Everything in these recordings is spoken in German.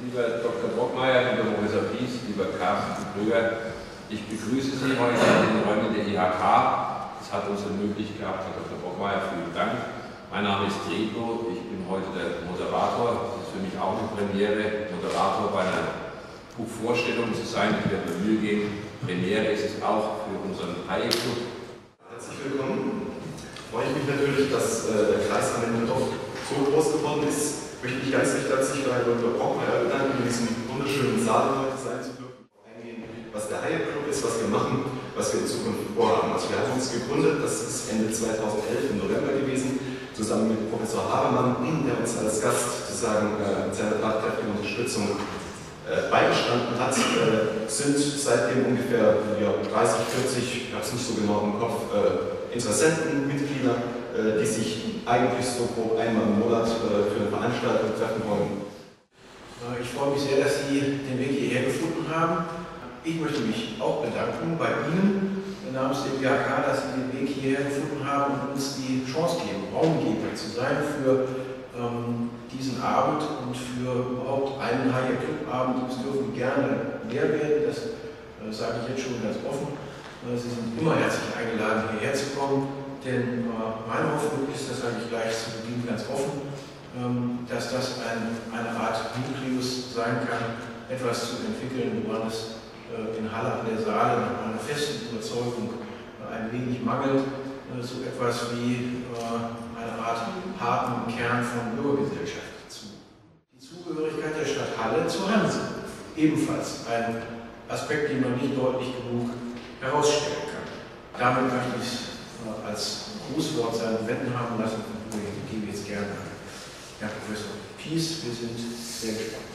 Lieber Dr. Brockmeier, lieber Professor Pies, lieber Carsten Krüger, ich begrüße Sie heute in den Räumen der IHK. Es hat uns ermöglicht gehabt, Herr Dr. Brockmeier, vielen Dank. Mein Name ist Reto, ich bin heute der Moderator. Es ist für mich auch eine Premiere, Moderator bei einer Buchvorstellung zu sein. Ich werde mir Mühe geben. Premiere ist es auch für unseren Hayek-Club. Herzlich willkommen. Freue ich mich natürlich, dass der Kreis am Ende doch so groß geworden ist. Ich möchte mich ganz recht herzlich bei Dr. Brockmeier bedanken, in diesem wunderschönen Saal heute sein zu dürfen. Eingehen, was der Hayek-Club ist, was wir machen, was wir in Zukunft vorhaben. Also wir haben uns gegründet, das ist Ende 2011 im November gewesen, zusammen mit Professor Habermann, der uns als Gast sozusagen mit seiner tatkräftigen Unterstützung beigestanden hat, sind seitdem ungefähr 30, 40, ich habe es nicht so genau im Kopf, Interessenten, Mitglieder, die sich eigentlich so grob einmal im Monat für eine Veranstaltung treffen wollen. Ich freue mich sehr, dass Sie den Weg hierher gefunden haben. Ich möchte mich auch bedanken bei Ihnen namens dem IHK, dass Sie den Weg hierher gefunden haben und uns die Chance geben, Raumgeber zu sein für diesen Abend und für überhaupt einen Hayek-Club-Abend. Es dürfen gerne mehr werden, das sage ich jetzt schon ganz offen. Sie sind immer herzlich eingeladen, hierher zu kommen, denn meine Hoffnung ist, das sage ich gleich zu Beginn ganz offen, dass das eine Art Nukleus sein kann, etwas zu entwickeln, woran es in Halle an der Saale nach meiner festen Überzeugung ein wenig mangelt, so etwas wie eine Art harten Kern von Bürgergesellschaft zu. Die Zugehörigkeit der Stadt Halle zur Hanse, ebenfalls ein Aspekt, den man nicht deutlich genug herausstellen kann. Damit möchte ich es als Grußwort seinen Wänden haben lassen und gebe jetzt gerne an Herrn Professor Pies. Wir sind sehr gespannt.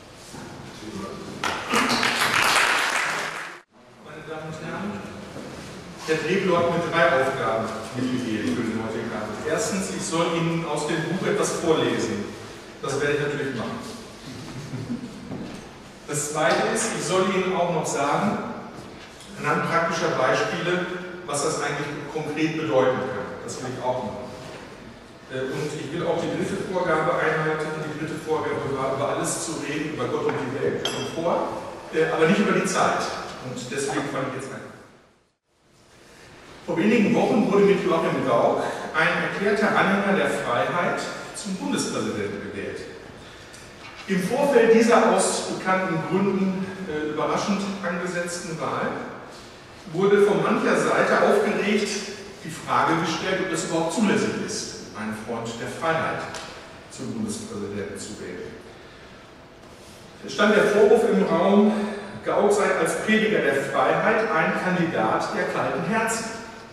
Meine Damen und Herren, Herr Dreblow hat mir 3 Aufgaben mitgegeben für den heutigen Abend. Erstens, ich soll Ihnen aus dem Buch etwas vorlesen. Das werde ich natürlich machen. Das Zweite ist, ich soll Ihnen auch noch sagen, anhand praktischer Beispiele, was das eigentlich konkret bedeuten kann. Das will ich auch machen. Und ich will auch die dritte Vorgabe einhalten. Die dritte Vorgabe war, über alles zu reden, über Gott und die Welt schon vor, aber nicht über die Zeit. Und deswegen fange ich jetzt an. Vor wenigen Wochen wurde mit Joachim Gauck ein erklärter Anhänger der Freiheit zum Bundespräsidenten gewählt. Im Vorfeld dieser aus bekannten Gründen überraschend angesetzten Wahl wurde von mancher Seite aufgeregt die Frage gestellt, ob es überhaupt zulässig ist, einen Freund der Freiheit zum Bundespräsidenten zu wählen. Es stand der Vorwurf im Raum, Gauck sei als Prediger der Freiheit ein Kandidat der kalten Herzen.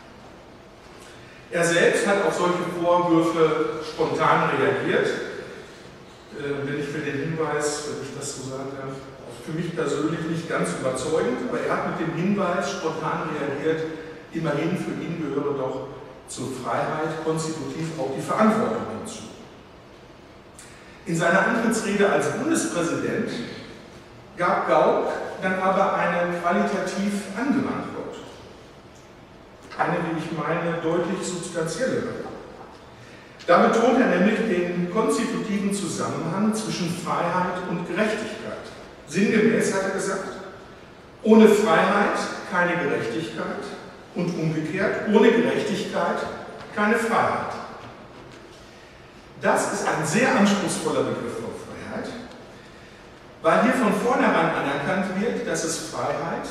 Er selbst hat auf solche Vorwürfe spontan reagiert. Wenn ich mir den Hinweis, wenn ich das so sagen darf, für mich persönlich nicht ganz überzeugend, aber er hat mit dem Hinweis spontan reagiert, immerhin für ihn gehöre doch zur Freiheit konstitutiv auch die Verantwortung hinzu. In seiner Antrittsrede als Bundespräsident gab Gauck dann aber eine qualitativ andere Antwort. Eine, wie ich meine, deutlich substanziellere. Da betont er nämlich den konstitutiven Zusammenhang zwischen Freiheit und Gerechtigkeit. Sinngemäß hat er gesagt, ohne Freiheit keine Gerechtigkeit und umgekehrt, ohne Gerechtigkeit keine Freiheit. Das ist ein sehr anspruchsvoller Begriff von Freiheit, weil hier von vornherein anerkannt wird, dass es Freiheit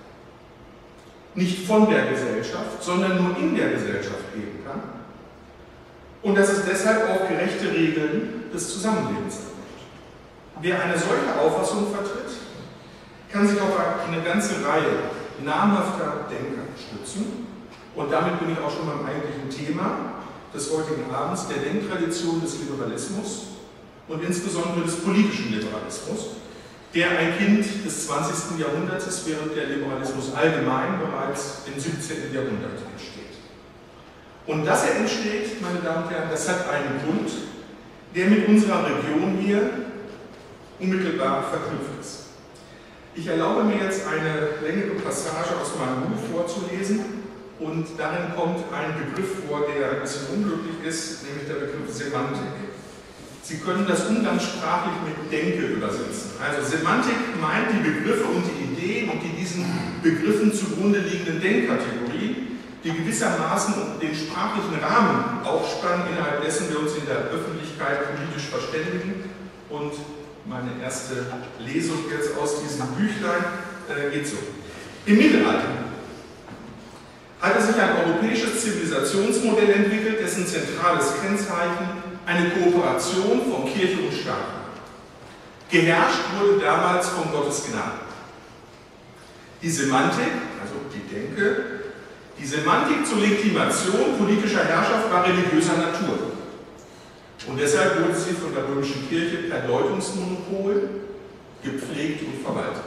nicht von der Gesellschaft, sondern nur in der Gesellschaft geben kann und dass es deshalb auch gerechte Regeln des Zusammenlebens ergibt. Wer eine solche Auffassung vertritt, kann sich auf eine ganze Reihe namhafter Denker stützen und damit bin ich auch schon beim eigentlichen Thema des heutigen Abends, der Denktradition des Liberalismus und insbesondere des politischen Liberalismus, der ein Kind des 20. Jahrhunderts ist, während der Liberalismus allgemein bereits im 17. Jahrhundert entsteht. Und dass er entsteht, meine Damen und Herren, das hat einen Grund, der mit unserer Region hier unmittelbar verknüpft ist. Ich erlaube mir jetzt eine längere Passage aus meinem Buch vorzulesen und darin kommt ein Begriff vor, der ein bisschen unglücklich ist, nämlich der Begriff Semantik. Sie können das umgangssprachlich mit Denke übersetzen. Also Semantik meint die Begriffe und die Ideen und die diesen Begriffen zugrunde liegenden Denkkategorien, die gewissermaßen den sprachlichen Rahmen aufspannen, innerhalb dessen wir uns in der Öffentlichkeit politisch verständigen. Und meine erste Lesung jetzt aus diesem Büchlein geht so. Im Mittelalter hatte sich ein europäisches Zivilisationsmodell entwickelt, dessen zentrales Kennzeichen eine Kooperation von Kirche und Staat war. Geherrscht wurde damals von Gottes Gnade. Die Semantik, also die Denke, die Semantik zur Legitimation politischer Herrschaft war religiöser Natur. Und deshalb wurde sie von der römischen Kirche per Deutungsmonopol gepflegt und verwaltet.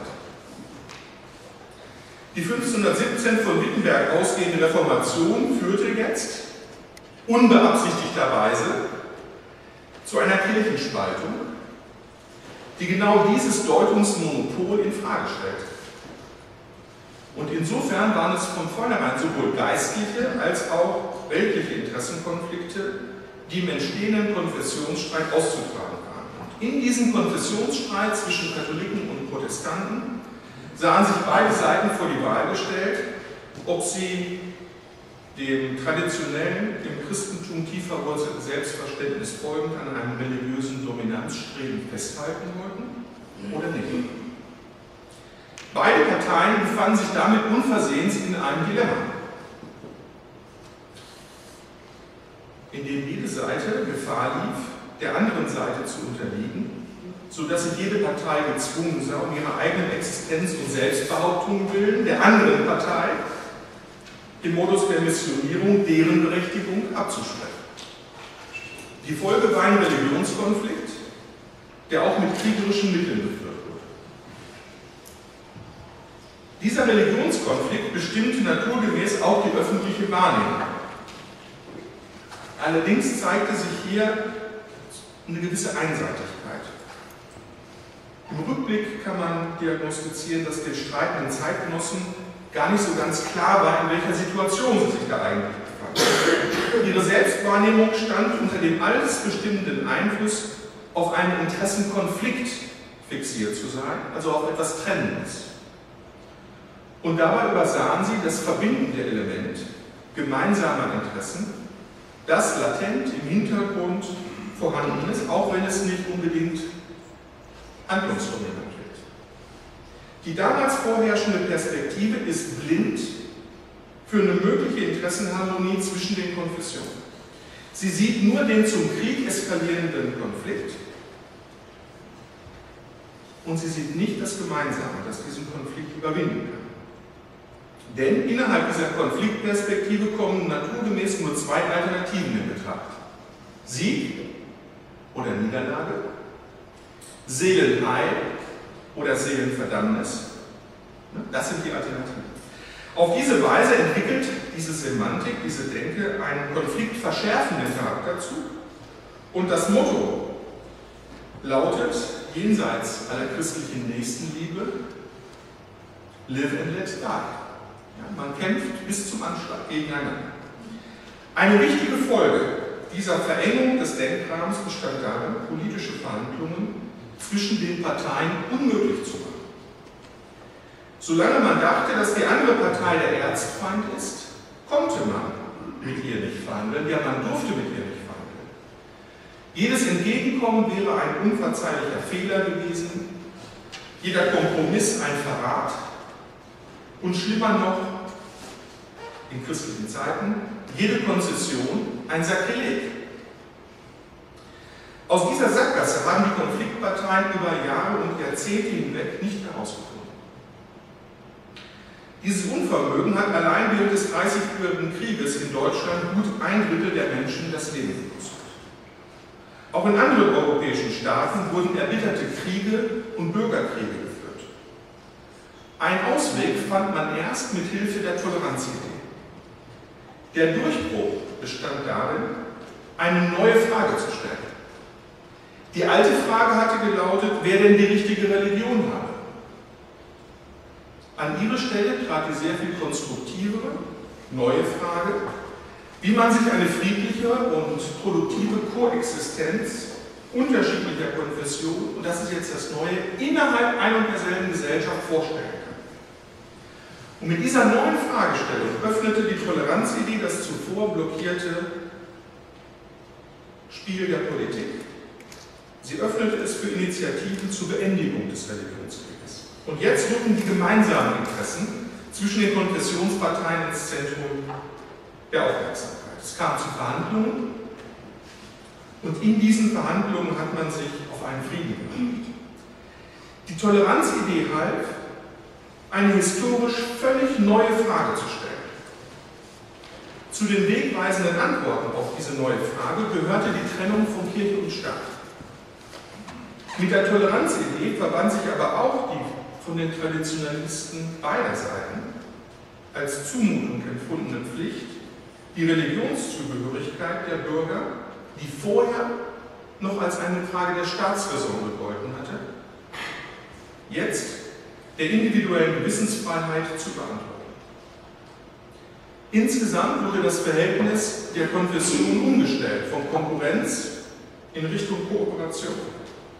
Die 1517 von Wittenberg ausgehende Reformation führte jetzt, unbeabsichtigterweise, zu einer Kirchenspaltung, die genau dieses Deutungsmonopol in Frage stellt. Und insofern waren es von vornherein sowohl geistliche als auch weltliche Interessenkonflikte, die im entstehenden Konfessionsstreit auszutragen waren. Und in diesem Konfessionsstreit zwischen Katholiken und Protestanten sahen sich beide Seiten vor die Wahl gestellt, ob sie dem traditionellen, im Christentum tief verwurzelten Selbstverständnis folgend an einem religiösen Dominanzstreben festhalten wollten oder nicht. Beide Parteien befanden sich damit unversehens in einem Dilemma, in dem jede Seite Gefahr lief, der anderen Seite zu unterliegen, sodass sich jede Partei gezwungen sah, um ihre eigene Existenz und Selbstbehauptung willen, der anderen Partei im Modus der Missionierung deren Berechtigung abzusprechen. Die Folge war ein Religionskonflikt, der auch mit kriegerischen Mitteln geführt wurde. Dieser Religionskonflikt bestimmte naturgemäß auch die öffentliche Wahrnehmung. Allerdings zeigte sich hier eine gewisse Einseitigkeit. Im Rückblick kann man diagnostizieren, dass den streitenden Zeitgenossen gar nicht so ganz klar war, in welcher Situation sie sich da eigentlich befanden. Ihre Selbstwahrnehmung stand unter dem alles bestimmenden Einfluss auf einen Interessenkonflikt fixiert zu sein, also auf etwas Trennendes. Und dabei übersahen sie das verbindende Element gemeinsamer Interessen, das latent im Hintergrund vorhanden ist, auch wenn es nicht unbedingt handlungsdominant wird. Die damals vorherrschende Perspektive ist blind für eine mögliche Interessenharmonie zwischen den Konfessionen. Sie sieht nur den zum Krieg eskalierenden Konflikt und sie sieht nicht das Gemeinsame, das diesen Konflikt überwinden kann. Denn innerhalb dieser Konfliktperspektive kommen naturgemäß nur zwei Alternativen in Betracht. Sieg oder Niederlage, Seelenheil oder Seelenverdammnis. Das sind die Alternativen. Auf diese Weise entwickelt diese Semantik, diese Denke einen konfliktverschärfenden Charakter zu. Und das Motto lautet, jenseits aller christlichen Nächstenliebe, live and let die. Ja, man kämpft bis zum Anschlag gegeneinander. Eine wichtige Folge dieser Verengung des Denkrahmens bestand darin, politische Verhandlungen zwischen den Parteien unmöglich zu machen. Solange man dachte, dass die andere Partei der Erzfeind ist, konnte man mit ihr nicht verhandeln, ja, man durfte mit ihr nicht verhandeln. Jedes Entgegenkommen wäre ein unverzeihlicher Fehler gewesen, jeder Kompromiss ein Verrat und schlimmer noch, in christlichen Zeiten, jede Konzession ein Sakrileg. Aus dieser Sackgasse haben die Konfliktparteien über Jahre und Jahrzehnte hinweg nicht herausgefunden. Dieses Unvermögen hat allein während des 30-jährigen Krieges in Deutschland gut ein Drittel der Menschen das Leben gekostet. Auch in anderen europäischen Staaten wurden erbitterte Kriege und Bürgerkriege geführt. Ein Ausweg fand man erst mit Hilfe der Toleranzidee. Der Durchbruch bestand darin, eine neue Frage zu stellen. Die alte Frage hatte gelautet, wer denn die richtige Religion habe. An ihre Stelle trat die sehr viel konstruktivere, neue Frage, wie man sich eine friedliche und produktive Koexistenz unterschiedlicher Konfessionen, und das ist jetzt das Neue, innerhalb einer und derselben Gesellschaft vorstellen kann. Und mit dieser neuen Fragestellung öffnete die Toleranzidee das zuvor blockierte Spiel der Politik. Sie öffnete es für Initiativen zur Beendigung des Religionskrieges. Und jetzt rücken die gemeinsamen Interessen zwischen den Konfessionsparteien ins Zentrum der Aufmerksamkeit. Es kam zu Verhandlungen, und in diesen Verhandlungen hat man sich auf einen Frieden geeinigt. Die Toleranzidee half, eine historisch völlig neue Frage zu stellen. Zu den wegweisenden Antworten auf diese neue Frage gehörte die Trennung von Kirche und Staat. Mit der Toleranzidee verband sich aber auch die von den Traditionalisten beider Seiten als Zumutung empfundene Pflicht, die Religionszugehörigkeit der Bürger, die vorher noch als eine Frage der Staatsräson gegolten hatte, jetzt der individuellen Gewissensfreiheit zu beantworten. Insgesamt wurde das Verhältnis der Konfessionen umgestellt, von Konkurrenz in Richtung Kooperation.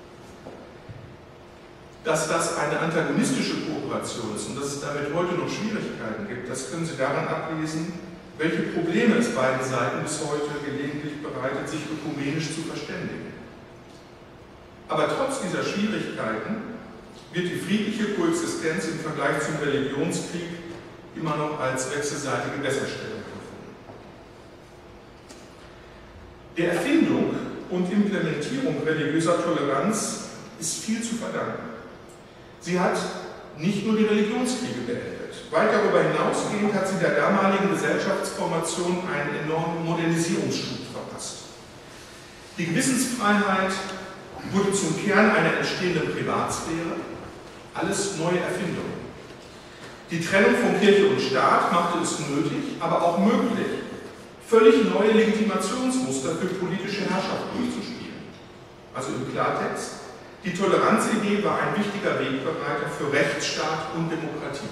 Dass das eine antagonistische Kooperation ist und dass es damit heute noch Schwierigkeiten gibt, das können Sie daran ablesen, welche Probleme es beiden Seiten bis heute gelegentlich bereitet, sich ökumenisch zu verständigen. Aber trotz dieser Schwierigkeiten wird die friedliche Koexistenz im Vergleich zum Religionskrieg immer noch als wechselseitige Besserstellung empfunden. Der Erfindung und Implementierung religiöser Toleranz ist viel zu verdanken. Sie hat nicht nur die Religionskriege beendet. Weit darüber hinausgehend hat sie der damaligen Gesellschaftsformation einen enormen Modernisierungsschub verpasst. Die Gewissensfreiheit wurde zum Kern einer entstehenden Privatsphäre, alles neue Erfindungen. Die Trennung von Kirche und Staat machte es nötig, aber auch möglich, völlig neue Legitimationsmuster für politische Herrschaft durchzuspielen. Also im Klartext, die Toleranzidee war ein wichtiger Wegbereiter für Rechtsstaat und Demokratie.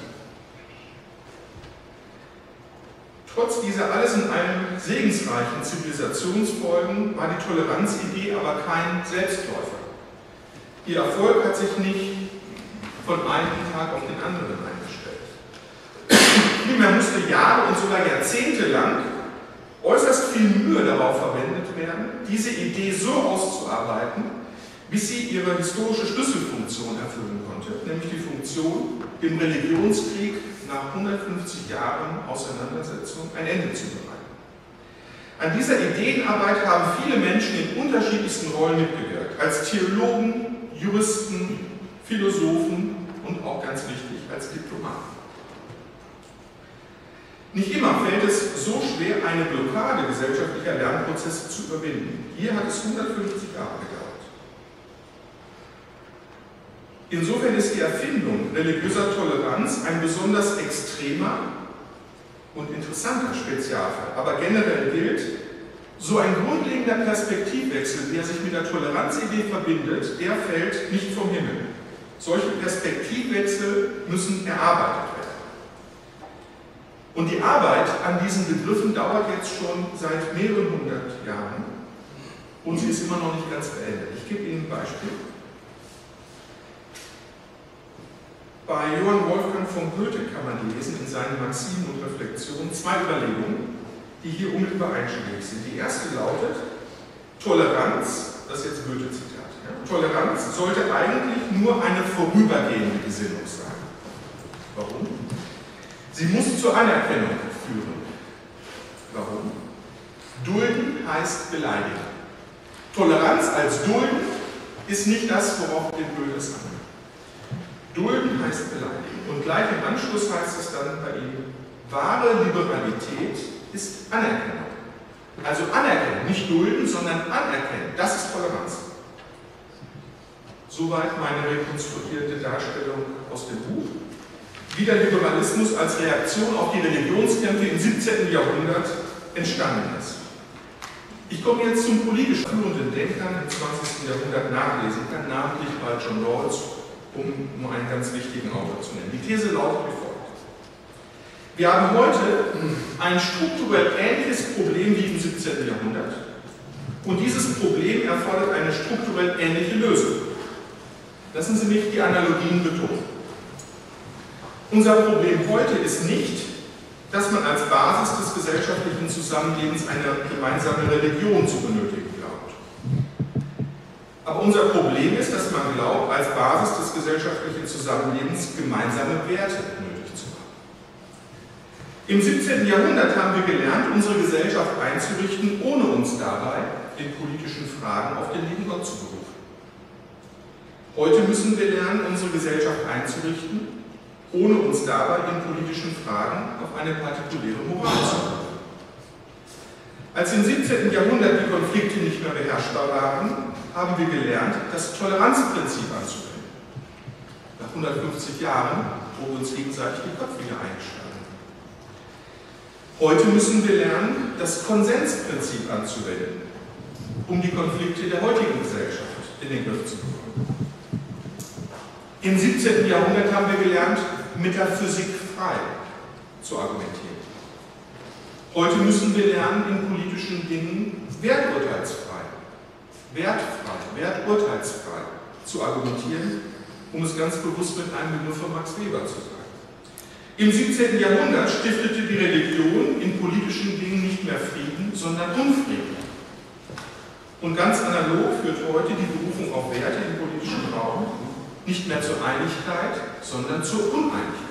Trotz dieser alles in allem segensreichen Zivilisationsfolgen war die Toleranzidee aber kein Selbstläufer. Ihr Erfolg hat sich nicht von einem Tag auf den anderen eingestellt. Vielmehr musste Jahre und sogar Jahrzehnte lang äußerst viel Mühe darauf verwendet werden, diese Idee so auszuarbeiten, bis sie ihre historische Schlüsselfunktion erfüllen konnte, nämlich die Funktion, dem Religionskrieg nach 150 Jahren Auseinandersetzung ein Ende zu bereiten. An dieser Ideenarbeit haben viele Menschen in unterschiedlichsten Rollen mitgewirkt, als Theologen, Juristen, Philosophen und auch ganz wichtig als Diplomaten. Nicht immer fällt es so schwer, eine Blockade gesellschaftlicher Lernprozesse zu überwinden. Hier hat es 150 Jahre gedauert. Insofern ist die Erfindung religiöser Toleranz ein besonders extremer und interessanter Spezialfall. Aber generell gilt, so ein grundlegender Perspektivwechsel, der sich mit der Toleranzidee verbindet, der fällt nicht vom Himmel. Solche Perspektivwechsel müssen erarbeitet werden. Und die Arbeit an diesen Begriffen dauert jetzt schon seit mehreren hundert Jahren und sie ist immer noch nicht ganz beendet. Ich gebe Ihnen ein Beispiel. Bei Johann Wolfgang von Goethe kann man lesen in seinen Maximen und Reflexionen zwei Überlegungen, die hier unmittelbar einschlägig sind. Die erste lautet, Toleranz, das ist jetzt Goethe-Zitat, ja, Toleranz sollte eigentlich nur eine vorübergehende Gesinnung sein. Warum? Sie muss zur Anerkennung führen. Warum? Dulden heißt beleidigen. Toleranz als Dulden ist nicht das, worauf den Goethe es ankommt. Dulden heißt beleidigen. Und gleich im Anschluss heißt es dann bei ihm, wahre Liberalität ist Anerkennung. Also anerkennen, nicht dulden, sondern anerkennen. Das ist Toleranz. Soweit meine rekonstruierte Darstellung aus dem Buch. Wie der Liberalismus als Reaktion auf die Religionskämpfe im 17. Jahrhundert entstanden ist. Ich komme jetzt zum politisch führenden Denkern im 20. Jahrhundert nachlesen kann, namentlich bei John Rawls, um nur einen ganz wichtigen Autor zu nennen. Die These lautet wie folgt. Wir haben heute ein strukturell ähnliches Problem wie im 17. Jahrhundert, Und dieses Problem erfordert eine strukturell ähnliche Lösung. Lassen Sie mich die Analogien betonen. Unser Problem heute ist nicht, dass man als Basis des gesellschaftlichen Zusammenlebens eine gemeinsame Religion zu benötigen glaubt. Aber unser Problem ist, dass man glaubt, als Basis des gesellschaftlichen Zusammenlebens gemeinsame Werte nötig zu haben. Im 17. Jahrhundert haben wir gelernt, unsere Gesellschaft einzurichten, ohne uns dabei in politischen Fragen auf den lieben Gott zu berufen. Heute müssen wir lernen, unsere Gesellschaft einzurichten, ohne uns dabei in politischen Fragen auf eine partikuläre Moral zu berufen. Als im 17. Jahrhundert die Konflikte nicht mehr beherrschbar waren, haben wir gelernt, das Toleranzprinzip anzuwenden. Nach 150 Jahren, wo wir uns gegenseitig die Köpfe hier einschlagen. Heute müssen wir lernen, das Konsensprinzip anzuwenden, um die Konflikte der heutigen Gesellschaft in den Griff zu bekommen. Im 17. Jahrhundert haben wir gelernt, metaphysikfrei zu argumentieren. Heute müssen wir lernen, in politischen Dingen werturteilsfrei, werturteilsfrei zu argumentieren, um es ganz bewusst mit einem Begriff von Max Weber zu sagen. Im 17. Jahrhundert stiftete die Religion in politischen Dingen nicht mehr Frieden, sondern Unfrieden. Und ganz analog führt heute die Berufung auf Werte im politischen Raum nicht mehr zur Einigkeit, sondern zur Uneinigkeit.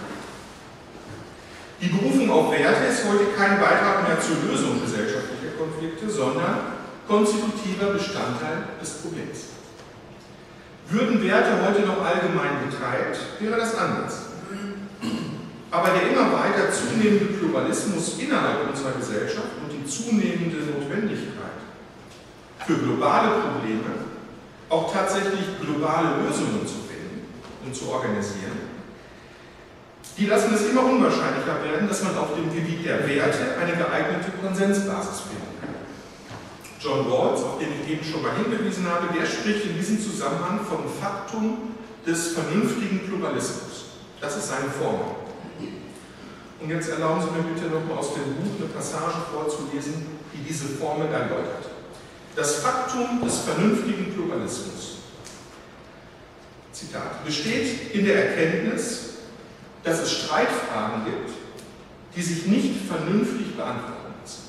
Die Berufung auf Werte ist heute kein Beitrag mehr zur Lösung gesellschaftlicher Konflikte, sondern konstitutiver Bestandteil des Problems. Würden Werte heute noch allgemein geteilt, wäre das anders. Aber der immer weiter zunehmende Pluralismus innerhalb unserer Gesellschaft und die zunehmende Notwendigkeit für globale Probleme auch tatsächlich globale Lösungen zu finden und zu organisieren, die lassen es immer unwahrscheinlicher werden, dass man auf dem Gebiet der Werte eine geeignete Konsensbasis finden kann. John Rawls, auf den ich eben schon mal hingewiesen habe, der spricht in diesem Zusammenhang vom Faktum des vernünftigen Pluralismus. Das ist seine Formel. Und jetzt erlauben Sie mir bitte nochmal aus dem Buch eine Passage vorzulesen, die diese Formel erläutert. Das Faktum des vernünftigen Pluralismus, Zitat, besteht in der Erkenntnis, dass es Streitfragen gibt, die sich nicht vernünftig beantworten lassen.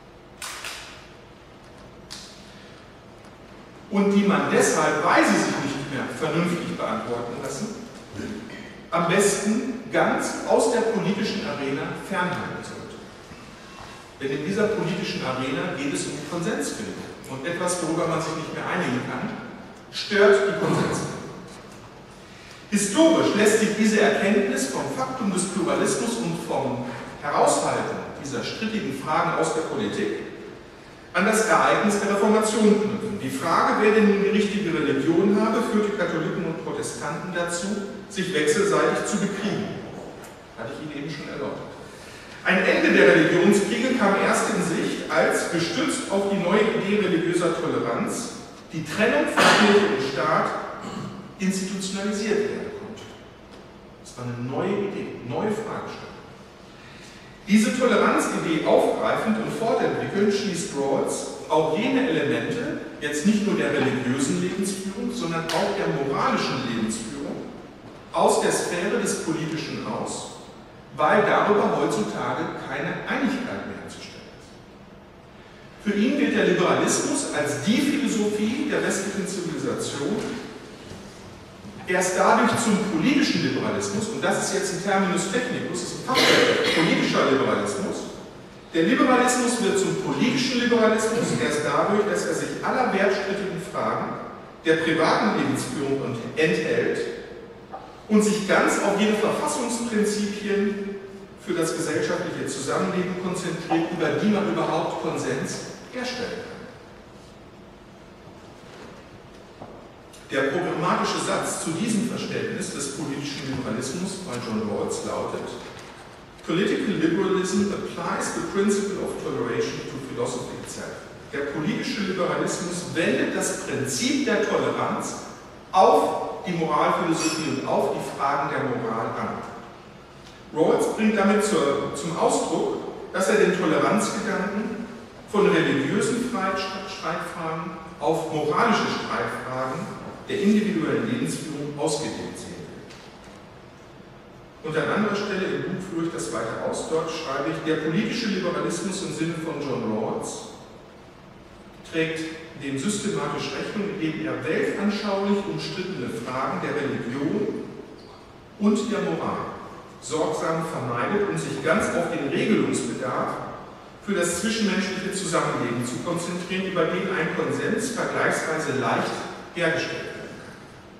Und die man deshalb, weil sie sich nicht mehr vernünftig beantworten lassen, am besten ganz aus der politischen Arena fernhalten sollte. Denn in dieser politischen Arena geht es um die Konsensfindung. Und etwas, worüber man sich nicht mehr einigen kann, stört die Konsensfindung. Historisch lässt sich diese Erkenntnis vom Faktum des Pluralismus und vom Heraushalten dieser strittigen Fragen aus der Politik an das Ereignis der Reformation knüpfen. Die Frage, wer denn nun die richtige Religion habe, führte Katholiken und Protestanten dazu, sich wechselseitig zu bekriegen. Hatte ich Ihnen eben schon erläutert. Ein Ende der Religionskriege kam erst in Sicht, als, gestützt auf die neue Idee religiöser Toleranz, die Trennung von Kirche und Staat institutionalisiert werden konnte. Das war eine neue Idee, neue Fragestellung. Diese Toleranzidee aufgreifend und fortentwickelnd schließt Rawls auch jene Elemente, jetzt nicht nur der religiösen Lebensführung, sondern auch der moralischen Lebensführung, aus der Sphäre des Politischen aus, weil darüber heutzutage keine Einigkeit mehr herzustellen ist. Für ihn gilt der Liberalismus als die Philosophie der westlichen Zivilisation, erst dadurch zum politischen Liberalismus, und das ist jetzt ein Terminus technicus, das ist ein Fachbegriff, politischer Liberalismus. Der Liberalismus wird zum politischen Liberalismus erst dadurch, dass er sich aller wertstrittigen Fragen der privaten Lebensführung enthält und sich ganz auf jene Verfassungsprinzipien für das gesellschaftliche Zusammenleben konzentriert, über die man überhaupt Konsens herstellen kann. Der programmatische Satz zu diesem Verständnis des politischen Liberalismus bei John Rawls lautet: Political liberalism applies the principle of toleration to philosophy itself. Der politische Liberalismus wendet das Prinzip der Toleranz auf die Moralphilosophie und auf die Fragen der Moral an. Rawls bringt damit zum Ausdruck, dass er den Toleranzgedanken von religiösen Streitfragen auf moralische Streitfragen der individuellen Lebensführung ausgedehnt sehen will. Und an anderer Stelle im Buch führe ich das weiter aus. Dort schreibe ich, der politische Liberalismus im Sinne von John Rawls trägt dem systematisch Rechnung, indem er weltanschaulich umstrittene Fragen der Religion und der Moral sorgsam vermeidet und sich ganz auf den Regelungsbedarf für das zwischenmenschliche Zusammenleben zu konzentrieren, über den ein Konsens vergleichsweise leicht hergestellt werden kann.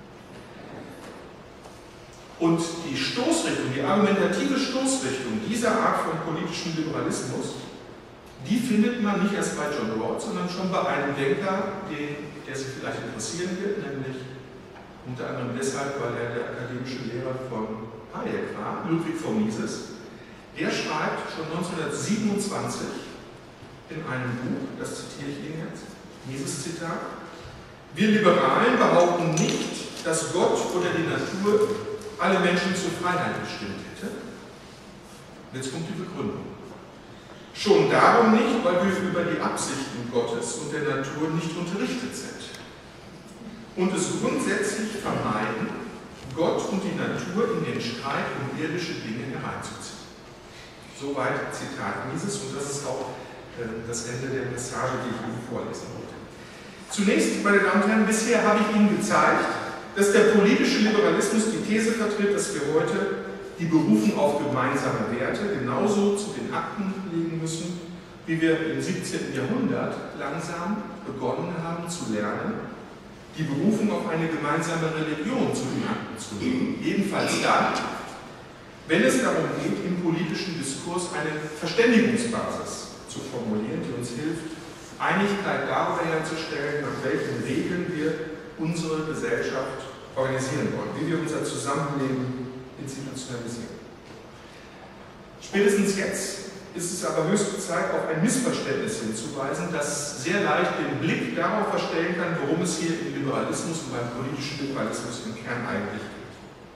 Und die Stoßrichtung, die argumentative Stoßrichtung dieser Art von politischem Liberalismus, die findet man nicht erst bei John Rawls, sondern schon bei einem Denker, der sich vielleicht interessieren wird, nämlich unter anderem deshalb, weil er der akademische Lehrer von Hayek war, Ludwig von Mises. Der schreibt schon 1927 in einem Buch, das zitiere ich Ihnen jetzt, Mises-Zitat: Wir Liberalen behaupten nicht, dass Gott oder die Natur alle Menschen zur Freiheit bestimmt hätte. Jetzt kommt die Begründung. Schon darum nicht, weil wir über die Absichten Gottes und der Natur nicht unterrichtet sind und es grundsätzlich vermeiden, Gott und die Natur in den Streit um irdische Dinge hereinzuziehen. Soweit Zitat Mises, und das ist auch das Ende der Passage, die ich Ihnen vorlesen wollte. Zunächst, meine Damen und Herren, bisher habe ich Ihnen gezeigt, dass der politische Liberalismus die These vertritt, dass wir heute die Berufung auf gemeinsame Werte genauso zu den Akten legen müssen, wie wir im 17. Jahrhundert langsam begonnen haben zu lernen, die Berufung auf eine gemeinsame Religion zu den Akten zu legen. Jedenfalls dann, wenn es darum geht, im politischen Diskurs eine Verständigungsbasis zu formulieren, die uns hilft, Einigkeit darüber herzustellen, nach welchen Regeln wir unsere Gesellschaft organisieren wollen, wie wir unser Zusammenleben institutionalisieren. Spätestens jetzt ist es aber höchste Zeit, auf ein Missverständnis hinzuweisen, das sehr leicht den Blick darauf verstellen kann, worum es hier im Liberalismus und beim politischen Liberalismus im Kern eigentlich geht.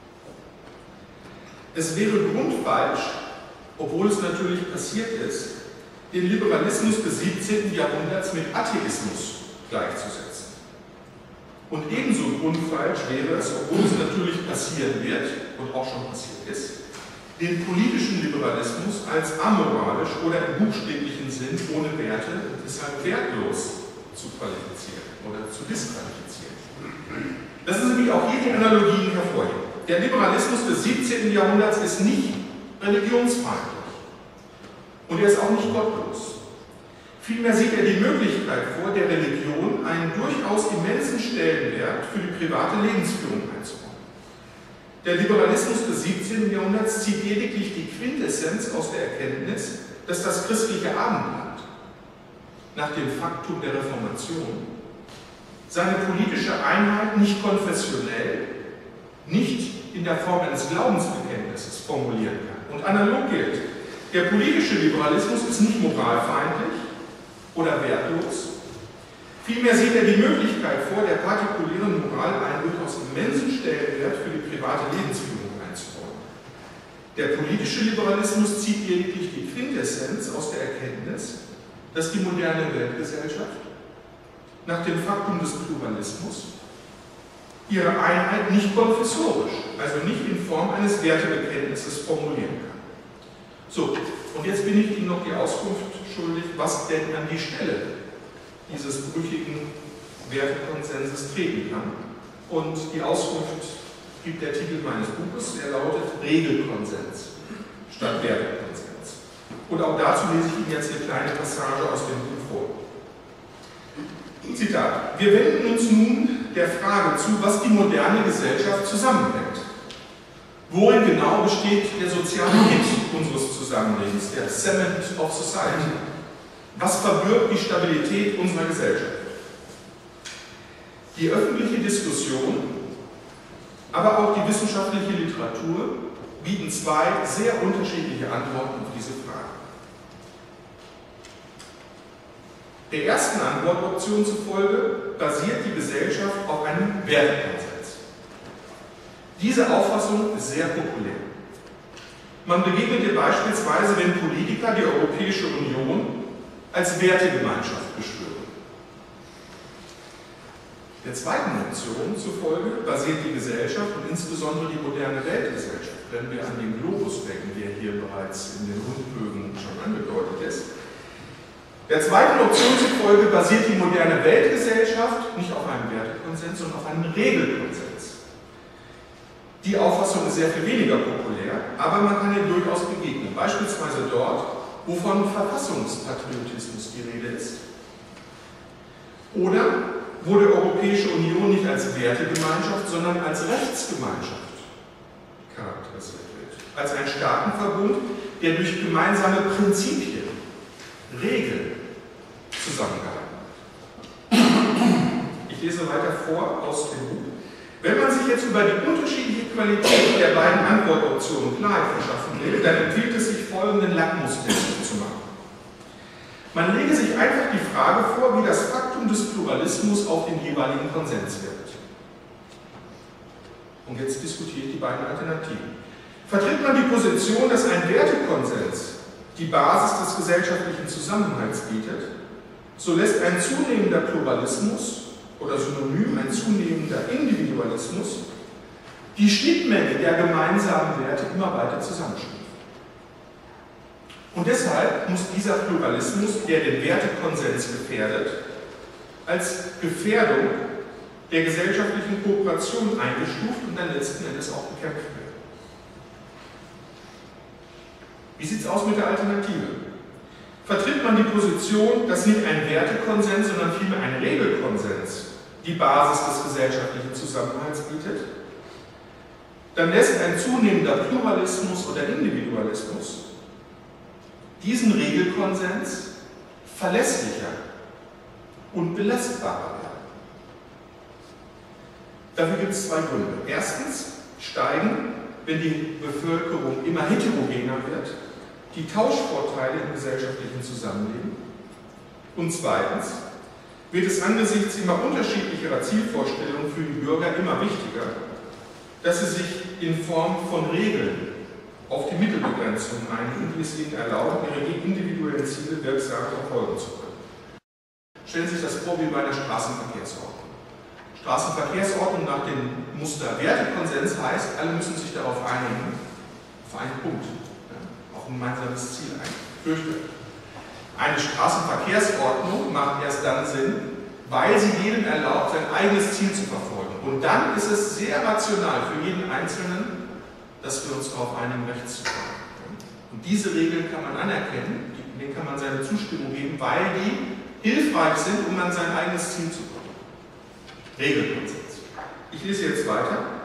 Es wäre grundfalsch, obwohl es natürlich passiert ist, den Liberalismus des 17. Jahrhunderts mit Atheismus gleichzusetzen. Und ebenso grundfalsch wäre es, obwohl es natürlich passieren wird und auch schon passiert ist, den politischen Liberalismus als amoralisch oder im buchstäblichen Sinn ohne Werte und deshalb wertlos zu qualifizieren oder zu disqualifizieren. Das ist nämlich auch hier die Analogien hervorheben. Der Liberalismus des 17. Jahrhunderts ist nicht religionsfeindlich und er ist auch nicht gottlos. Vielmehr sieht er die Möglichkeit vor, der Religion einen durchaus immensen Stellenwert für die private Lebensführung einzubauen. Der Liberalismus des 17. Jahrhunderts zieht lediglich die Quintessenz aus der Erkenntnis, dass das christliche Abendland nach dem Faktum der Reformation seine politische Einheit nicht konfessionell, nicht in der Form eines Glaubensbekenntnisses formulieren kann. Und analog gilt, der politische Liberalismus ist nicht moralfeindlich oder wertlos. Vielmehr sieht er die Möglichkeit vor, der partikulären Moral einen durchaus immensen Stellenwert für die private Lebensführung einzubauen. Der politische Liberalismus zieht lediglich die Quintessenz aus der Erkenntnis, dass die moderne Weltgesellschaft nach dem Faktum des Pluralismus ihre Einheit nicht konfessorisch, also nicht in Form eines Wertebekenntnisses formulieren kann. So, und jetzt bin ich Ihnen noch die Auskunft schuldig, was denn an die Stelle dieses brüchigen Wertekonsenses treten kann. Und die Auskunft gibt der Titel meines Buches, der lautet Regelkonsens statt Wertekonsens. Und auch dazu lese ich Ihnen jetzt eine kleine Passage aus dem Buch vor. Zitat: Wir wenden uns nun der Frage zu, was die moderne Gesellschaft zusammenhält. Worin genau besteht der soziale Kit unseres Zusammenlebens, der Cement of Society? Was verbirgt die Stabilität unserer Gesellschaft? Die öffentliche Diskussion, aber auch die wissenschaftliche Literatur bieten zwei sehr unterschiedliche Antworten auf diese Frage. Der ersten Antwortoption zufolge basiert die Gesellschaft auf einem Wertekonsens. Diese Auffassung ist sehr populär. Man begegnet ihr beispielsweise, wenn Politiker die Europäische Union als Wertegemeinschaft beschwören. Der zweiten Option zufolge basiert die Gesellschaft und insbesondere die moderne Weltgesellschaft, wenn wir an den Globus denken, der hier bereits in den Rundbögen schon angedeutet ist. Der zweiten Option zufolge basiert die moderne Weltgesellschaft nicht auf einem Wertekonsens, sondern auf einem Regelkonsens. Die Auffassung ist sehr viel weniger populär, aber man kann ihr durchaus begegnen. Beispielsweise dort, wo von Verfassungspatriotismus die Rede ist. Oder wo die Europäische Union nicht als Wertegemeinschaft, sondern als Rechtsgemeinschaft charakterisiert wird. Als ein Staatenverbund, der durch gemeinsame Prinzipien, Regeln zusammengehalten wird. Ich lese weiter vor aus dem Buch. Wenn man sich jetzt über die unterschiedliche Qualität der beiden Antwortoptionen Klarheit verschaffen will, dann empfiehlt es sich, folgenden Lackmustest zu machen. Man lege sich einfach die Frage vor, wie das Faktum des Pluralismus auf den jeweiligen Konsens wirkt. Und jetzt diskutiere ich die beiden Alternativen. Vertritt man die Position, dass ein Wertekonsens die Basis des gesellschaftlichen Zusammenhalts bietet, so lässt ein zunehmender Pluralismus oder synonym ein zunehmender Individualismus die Schnittmenge der gemeinsamen Werte immer weiter zusammenschrumpfen. Und deshalb muss dieser Pluralismus, der den Wertekonsens gefährdet, als Gefährdung der gesellschaftlichen Kooperation eingestuft und dann letzten Endes auch bekämpft werden. Wie sieht es aus mit der Alternative? Vertritt man die Position, dass nicht ein Wertekonsens, sondern vielmehr ein Regelkonsens die Basis des gesellschaftlichen Zusammenhalts bietet, dann lässt ein zunehmender Pluralismus oder Individualismus diesen Regelkonsens verlässlicher und belastbarer werden. Dafür gibt es zwei Gründe. Erstens steigen, wenn die Bevölkerung immer heterogener wird, die Tauschvorteile im gesellschaftlichen Zusammenleben. Und zweitens wird es angesichts immer unterschiedlicherer Zielvorstellungen für die Bürger immer wichtiger, dass sie sich in Form von Regeln auf die Mittelbegrenzung einigen, die es ihnen erlauben, ihre individuellen Ziele wirksam verfolgen zu können. Stellen Sie sich das vor wie bei einer Straßenverkehrsordnung. Straßenverkehrsordnung nach dem Muster Wertekonsens heißt, alle müssen sich darauf einigen, auf einen Punkt, ja, auf ein gemeinsames Ziel einigen. Eine Straßenverkehrsordnung macht erst dann Sinn, weil sie jedem erlaubt, sein eigenes Ziel zu verfolgen. Und dann ist es sehr rational für jeden Einzelnen, dass wir uns darauf einigen, rechts zu kommen. Und diese Regeln kann man anerkennen, denen kann man seine Zustimmung geben, weil die hilfreich sind, um an sein eigenes Ziel zu kommen. Regelkonsens. Ich lese jetzt weiter.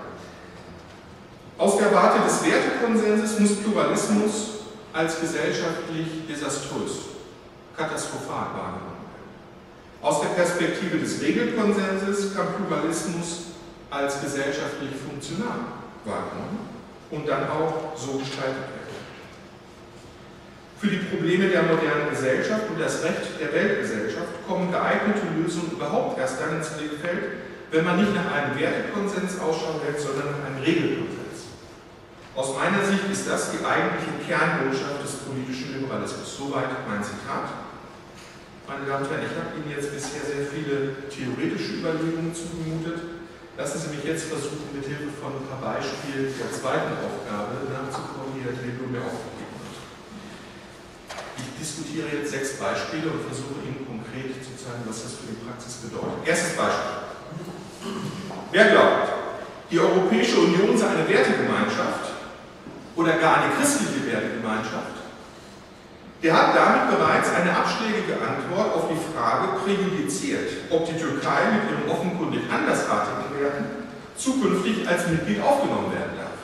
Aus der Warte des Wertekonsenses muss Pluralismus als gesellschaftlich desaströs, katastrophal wahrgenommen werden. Aus der Perspektive des Regelkonsenses kann Pluralismus als gesellschaftlich funktional wahrgenommen und dann auch so gestaltet werden. Für die Probleme der modernen Gesellschaft und das Recht der Weltgesellschaft kommen geeignete Lösungen überhaupt erst dann ins Blickfeld, wenn man nicht nach einem Wertekonsens Ausschau hält, sondern nach einem Regelkonsens. Aus meiner Sicht ist das die eigentliche Kernbotschaft des politischen Liberalismus. Soweit mein Zitat. Meine Damen und Herren, ich habe Ihnen jetzt bisher sehr viele theoretische Überlegungen zugemutet. Lassen Sie mich jetzt versuchen, mit Hilfe von ein paar Beispielen der zweiten Aufgabe nachzukommen, die Herr Trillo mir aufgegeben hat. Ich diskutiere jetzt 6 Beispiele und versuche Ihnen konkret zu zeigen, was das für die Praxis bedeutet. Erstes Beispiel. Wer glaubt, die Europäische Union sei eine Wertegemeinschaft oder gar eine christliche Wertegemeinschaft, der hat damit bereits eine abschlägige Antwort auf die Frage präjudiziert, ob die Türkei mit ihren offenkundig andersartigen Werten zukünftig als Mitglied aufgenommen werden darf.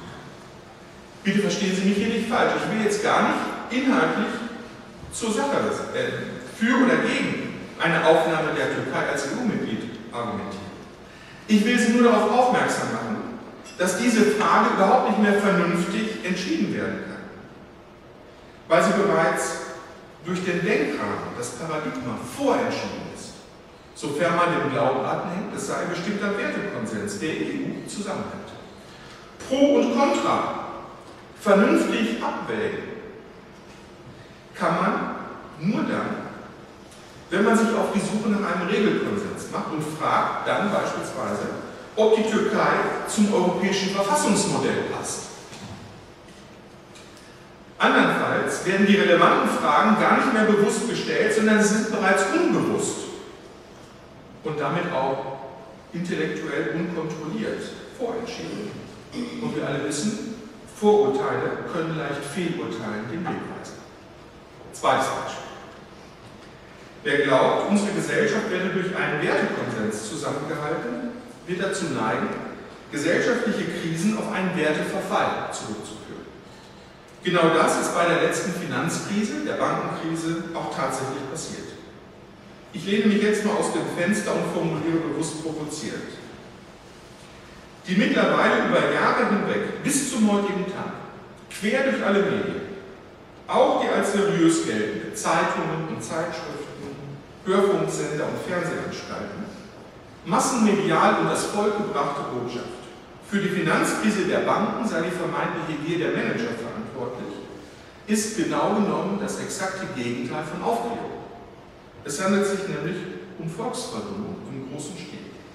Bitte verstehen Sie mich hier nicht falsch. Ich will jetzt gar nicht inhaltlich zur Sache für oder gegen eine Aufnahme der Türkei als EU-Mitglied argumentieren. Ich will Sie nur darauf aufmerksam machen, dass diese Frage überhaupt nicht mehr vernünftig entschieden werden kann, weil sie bereits durch den Denkrahmen, das Paradigma, vorentschieden ist, sofern man dem Glauben anhängt, es sei ein bestimmter Wertekonsens der EU zusammenhält. Pro und Contra vernünftig abwägen kann man nur dann, wenn man sich auf die Suche nach einem Regelkonsens macht und fragt dann beispielsweise, ob die Türkei zum europäischen Verfassungsmodell passt. Andernfalls werden die relevanten Fragen gar nicht mehr bewusst gestellt, sondern sind bereits unbewusst und damit auch intellektuell unkontrolliert vorentschieden. Und wir alle wissen, Vorurteile können leicht Fehlurteilen den Weg weisen. Zweites Beispiel. Wer glaubt, unsere Gesellschaft werde durch einen Wertekonsens zusammengehalten, wird dazu neigen, gesellschaftliche Krisen auf einen Werteverfall zurückzuführen. Genau das ist bei der letzten Finanzkrise, der Bankenkrise, auch tatsächlich passiert. Ich lehne mich jetzt mal aus dem Fenster und formuliere bewusst provoziert. Die mittlerweile über Jahre hinweg bis zum heutigen Tag, quer durch alle Medien, auch die als seriös geltende Zeitungen und Zeitschriften, Hörfunksender und Fernsehanstalten, massenmedial um das Volk gebrachte Botschaft. Für die Finanzkrise der Banken sei die vermeintliche Gier der Manager verantwortlich, ist genau genommen das exakte Gegenteil von Aufklärung. Es handelt sich nämlich um Volksverdummung im großen Stil.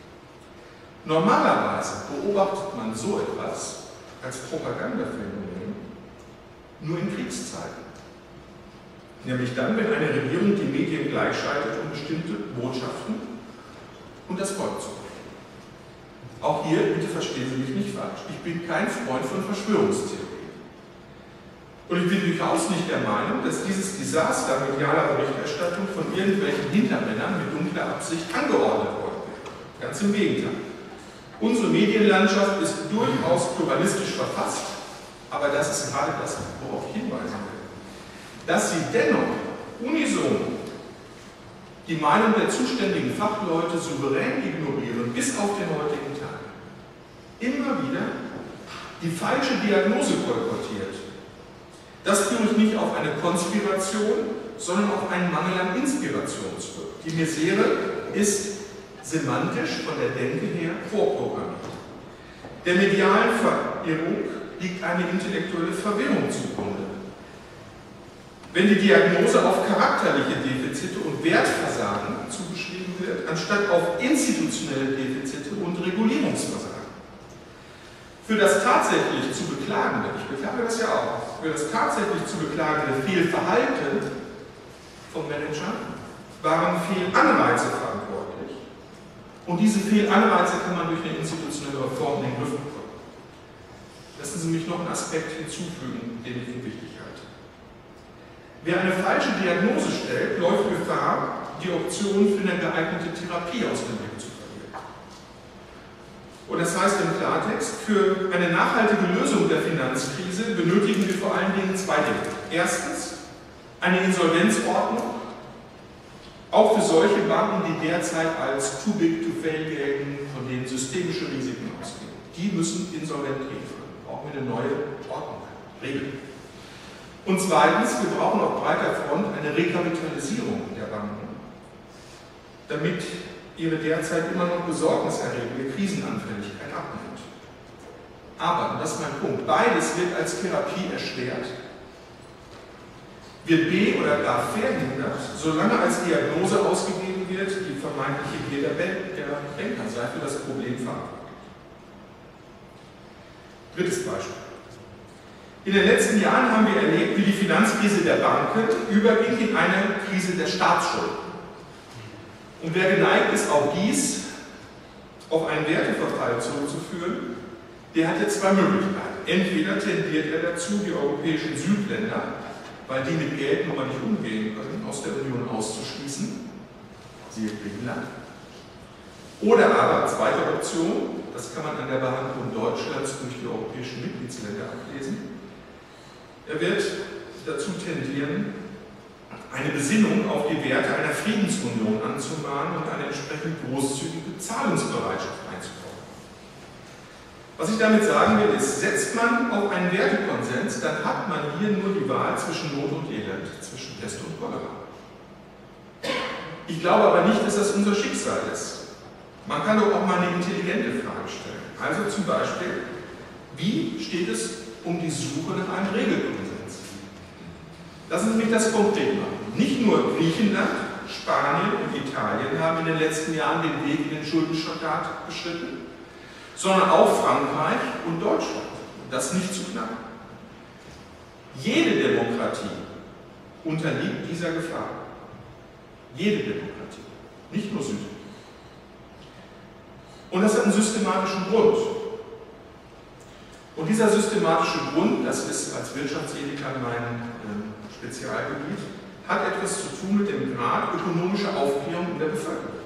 Normalerweise beobachtet man so etwas als Propagandaphänomen nur in Kriegszeiten. Nämlich dann, wenn eine Regierung die Medien gleichschaltet, um bestimmte Botschaften und das Volk zu bringen. Auch hier, bitte verstehen Sie mich nicht falsch, ich bin kein Freund von Verschwörungstheorien. Und ich bin durchaus nicht der Meinung, dass dieses Desaster medialer Berichterstattung von irgendwelchen Hintermännern mit dunkler Absicht angeordnet worden wäre. Ganz im Gegenteil. Unsere Medienlandschaft ist durchaus pluralistisch verfasst, aber das ist gerade das, worauf ich hinweisen will. Dass sie dennoch unisono die Meinung der zuständigen Fachleute souverän ignorieren, bis auf den heutigen Tag. Immer wieder die falsche Diagnose kolportiert. Das führe ich nicht auf eine Konspiration, sondern auf einen Mangel an Inspiration zurück. Die Misere ist semantisch von der Denke her vorprogrammiert. Der medialen Verirrung liegt eine intellektuelle Verwirrung zugrunde. Wenn die Diagnose auf charakterliche Defizite und Wertversagen zugeschrieben wird, anstatt auf institutionelle Defizite und Regulierungsversagen. Für das tatsächlich zu beklagende, ich beklage das ja auch, für das tatsächlich zu beklagende Fehlverhalten von Managern waren Fehlanreize verantwortlich. Und diese Fehlanreize kann man durch eine institutionelle Reform in den Griff bekommen. Lassen Sie mich noch einen Aspekt hinzufügen, den ich für wichtig halte. Wer eine falsche Diagnose stellt, läuft Gefahr, die Option für eine geeignete Therapie aus dem Blick zu verlieren. Und das heißt im Klartext, für eine nachhaltige Lösung der Finanzkrise benötigen wir vor allen Dingen zwei Dinge. Erstens, eine Insolvenzordnung, auch für solche Banken, die derzeit als too big to fail gelten, von denen systemische Risiken ausgehen. Die müssen insolvent liefern. Brauchen wir eine neue Ordnung, Regeln. Und zweitens, wir brauchen auf breiter Front eine Rekapitalisierung der Banken, damit ihre derzeit immer noch besorgniserregende Krisenanfälligkeit abnimmt. Aber, und das ist mein Punkt, beides wird als Therapie erschwert, wird B oder gar verhindert, solange als Diagnose ausgegeben wird, die vermeintliche Gier der Banker sei für das Problem verantwortlich. Drittes Beispiel. In den letzten Jahren haben wir erlebt, wie die Finanzkrise der Banken überging in eine Krise der Staatsschulden. Und wer geneigt ist, auch dies auf einen Werteverfall zurückzuführen, der hat jetzt zwei Möglichkeiten. Entweder tendiert er dazu, die europäischen Südländer, weil die mit Geld nun mal nicht umgehen können, aus der Union auszuschließen, siehe Griechenland. Oder aber, zweite Option, das kann man an der Behandlung Deutschlands durch die europäischen Mitgliedsländer ablesen, er wird dazu tendieren, eine Besinnung auf die Werte einer Friedensunion anzumahnen und eine entsprechend großzügige Zahlungsbereitschaft einzubauen. Was ich damit sagen will, ist, setzt man auf einen Wertekonsens, dann hat man hier nur die Wahl zwischen Not und Elend, zwischen Pest und Cholera. Ich glaube aber nicht, dass das unser Schicksal ist. Man kann doch auch mal eine intelligente Frage stellen. Also zum Beispiel, wie steht es um die Suche nach einem Regelkonsens? Lassen Sie mich das konkret machen. Nicht nur Griechenland Spanien und Italien haben in den letzten Jahren den Weg in den Schuldenstaat beschritten, sondern auch Frankreich und Deutschland. Das nicht zu knapp. Jede Demokratie unterliegt dieser Gefahr. Jede Demokratie, nicht nur Süd. Und das hat einen systematischen Grund. Und dieser systematische Grund, das ist als Wirtschaftsethiker mein Spezialgebiet, hat etwas zu tun mit dem Grad ökonomischer Aufklärung in der Bevölkerung.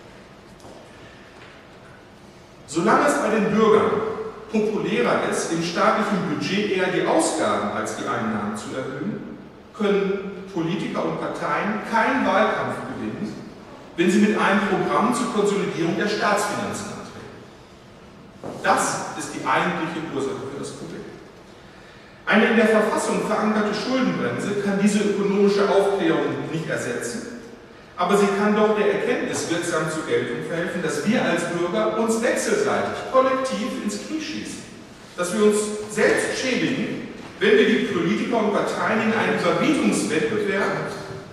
Solange es bei den Bürgern populärer ist, im staatlichen Budget eher die Ausgaben als die Einnahmen zu erhöhen, können Politiker und Parteien keinen Wahlkampf gewinnen, wenn sie mit einem Programm zur Konsolidierung der Staatsfinanzen antreten. Das ist die eigentliche Ursache für das Problem. Eine in der Verfassung verankerte Schuldenbremse kann diese ökonomische Aufklärung nicht ersetzen, aber sie kann doch der Erkenntnis wirksam zur Geltung verhelfen, dass wir als Bürger uns wechselseitig, kollektiv ins Knie schießen. Dass wir uns selbst schädigen, wenn wir die Politiker und Parteien in einen Überbietungswettbewerb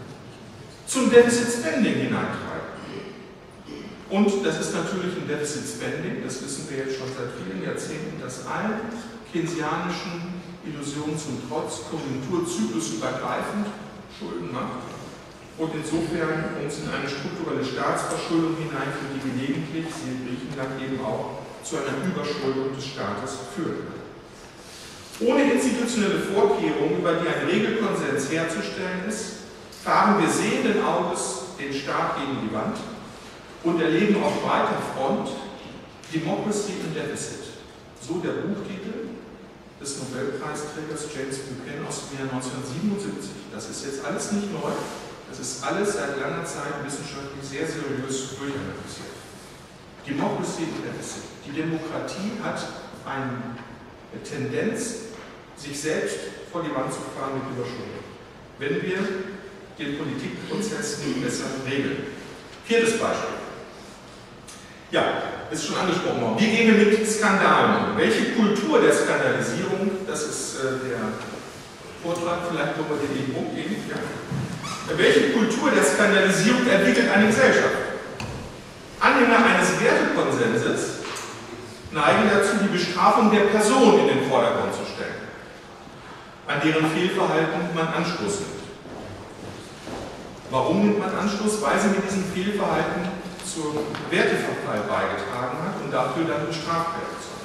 zum Deficit Spending hineintreiben. Und das ist natürlich ein Deficit Spending, das wissen wir jetzt schon seit vielen Jahrzehnten, das allen keynesianischen Illusionen zum Trotz konjunkturzyklusübergreifend Schulden macht und insofern uns in eine strukturelle Staatsverschuldung hineinführt, die gelegentlich, siehe Griechenland, eben auch zu einer Überschuldung des Staates führen kann. Ohne institutionelle Vorkehrungen, über die ein Regelkonsens herzustellen ist, fahren wir sehenden Auges den Staat gegen die Wand und erleben auf breiter Front Democracy in Deficit. So der Buchtitel des Nobelpreisträgers James Buchanan aus dem Jahr 1977. Das ist jetzt alles nicht neu. Das ist alles seit langer Zeit wissenschaftlich sehr seriös durchanalysiert. Democracy in Deficit. Die Demokratie hat eine Tendenz, sich selbst vor die Wand zu fahren mit Überschuldung, wenn wir den Politikprozess nicht besser regeln. Viertes Beispiel. Ja, ist schon angesprochen worden. Wie gehen wir mit Skandalen um? Welche Kultur der Skandalisierung, das ist der Vortrag, vielleicht wollen wir den eben umgehen. Ja. Welche Kultur der Skandalisierung entwickelt eine Gesellschaft? Anhänger eines Wertekonsenses neigen dazu, die Bestrafung der Person in den Vordergrund zu stellen, an deren Fehlverhalten man Anstoß nimmt. Warum nimmt man Anstoß? Weil sie mit diesem Fehlverhalten zum Werteverfall beigetragen hat und dafür dann bestraft werden soll.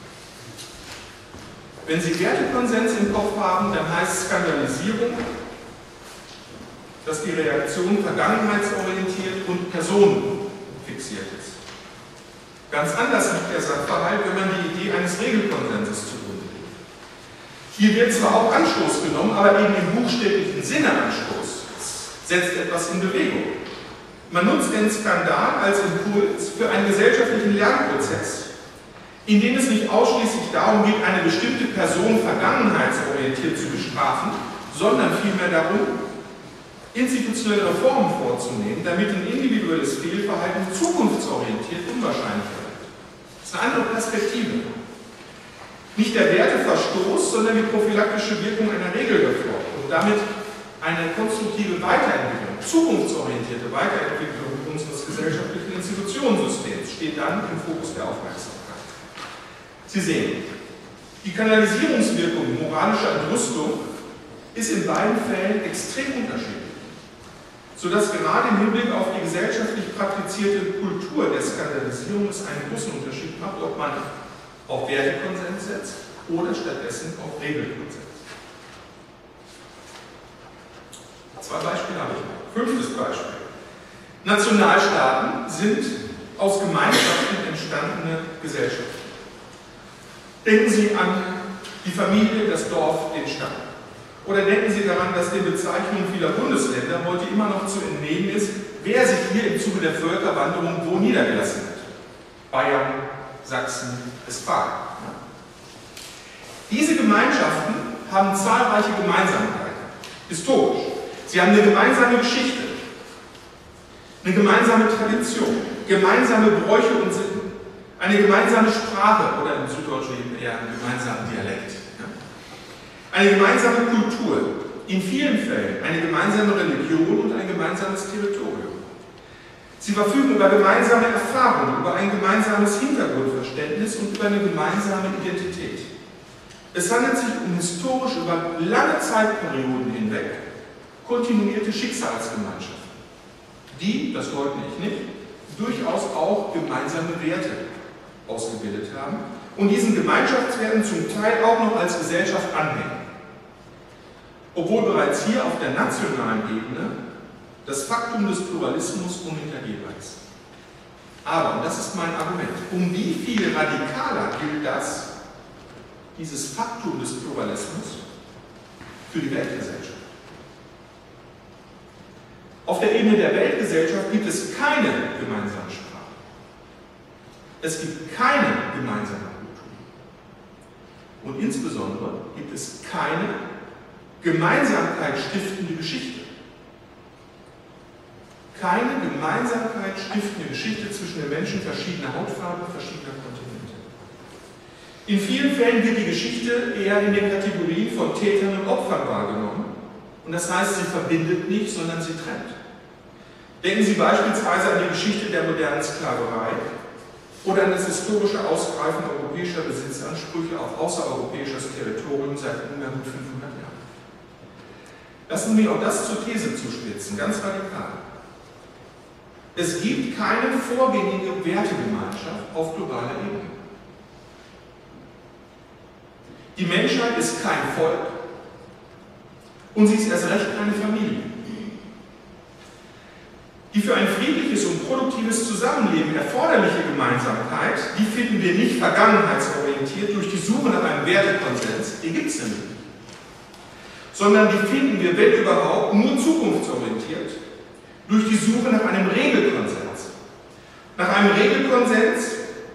Wenn Sie Wertekonsens im Kopf haben, dann heißt Skandalisierung, dass die Reaktion vergangenheitsorientiert und personenfixiert ist. Ganz anders liegt der Sachverhalt, wenn man die Idee eines Regelkonsenses zugrunde legt. Hier wird zwar auch Anstoß genommen, aber eben im buchstäblichen Sinne Anstoß. Es setzt etwas in Bewegung. Man nutzt den Skandal als Impuls für einen gesellschaftlichen Lernprozess, in dem es nicht ausschließlich darum geht, eine bestimmte Person vergangenheitsorientiert zu bestrafen, sondern vielmehr darum, institutionelle Reformen vorzunehmen, damit ein individuelles Fehlverhalten zukunftsorientiert unwahrscheinlich wird. Das ist eine andere Perspektive. Nicht der Werteverstoß, sondern die prophylaktische Wirkung einer Regelreform und damit eine konstruktive Weiterentwicklung, zukunftsorientierte Weiterentwicklung unseres gesellschaftlichen Institutionensystems steht dann im Fokus der Aufmerksamkeit. Sie sehen, die Kanalisierungswirkung moralischer Entrüstung ist in beiden Fällen extrem unterschiedlich, sodass gerade im Hinblick auf die gesellschaftlich praktizierte Kultur der Skandalisierung es einen großen Unterschied macht, ob man auf Wertekonsens setzt oder stattdessen auf Regelkonsens. Zwei Beispiele habe ich noch. Fünftes Beispiel. Nationalstaaten sind aus Gemeinschaften entstandene Gesellschaften. Denken Sie an die Familie, das Dorf, den Staat. Oder denken Sie daran, dass den Bezeichnungen vieler Bundesländer heute immer noch zu entnehmen ist, wer sich hier im Zuge der Völkerwanderung wo niedergelassen hat. Bayern, Sachsen, Westfalen. Diese Gemeinschaften haben zahlreiche Gemeinsamkeiten, historisch. Sie haben eine gemeinsame Geschichte, eine gemeinsame Tradition, gemeinsame Bräuche und Sitten, eine gemeinsame Sprache oder im Süddeutschen eher einen gemeinsamen Dialekt. Eine gemeinsame Kultur, in vielen Fällen eine gemeinsame Religion und ein gemeinsames Territorium. Sie verfügen über gemeinsame Erfahrungen, über ein gemeinsames Hintergrundverständnis und über eine gemeinsame Identität. Es handelt sich um historisch über lange Zeitperioden hinweg kontinuierte Schicksalsgemeinschaften, die, das leugne ich nicht, durchaus auch gemeinsame Werte ausgebildet haben und diesen Gemeinschaftswerten zum Teil auch noch als Gesellschaft anhängen. Obwohl bereits hier auf der nationalen Ebene das Faktum des Pluralismus unhintergehbar ist. Aber, und das ist mein Argument, um wie viel radikaler gilt das, dieses Faktum des Pluralismus, für die Weltgesellschaft? Auf der Ebene der Weltgesellschaft gibt es keine gemeinsame Sprache. Es gibt keine gemeinsame Kultur. Und insbesondere gibt es keine Gemeinsamkeit stiftende Geschichte. Keine Gemeinsamkeit stiftende Geschichte zwischen den Menschen verschiedener Hautfarben, verschiedener Kontinente. In vielen Fällen wird die Geschichte eher in den Kategorien von Tätern und Opfern wahrgenommen. Und das heißt, sie verbindet nicht, sondern sie trennt. Denken Sie beispielsweise an die Geschichte der modernen Sklaverei oder an das historische Ausgreifen europäischer Besitzansprüche auf außereuropäisches Territorium seit nunmehr gut 500 Jahren. Lassen Sie mich auch das zur These zuspitzen, ganz radikal. Es gibt keine vorgängige Wertegemeinschaft auf globaler Ebene. Die Menschheit ist kein Volk und sie ist erst recht keine Familie. Die für ein friedliches und produktives Zusammenleben erforderliche Gemeinsamkeit, die finden wir nicht vergangenheitsorientiert durch die Suche nach einem Wertekonsens, die gibt es nämlich nicht, sondern die finden wir, wenn überhaupt, nur zukunftsorientiert durch die Suche nach einem Regelkonsens. Nach einem Regelkonsens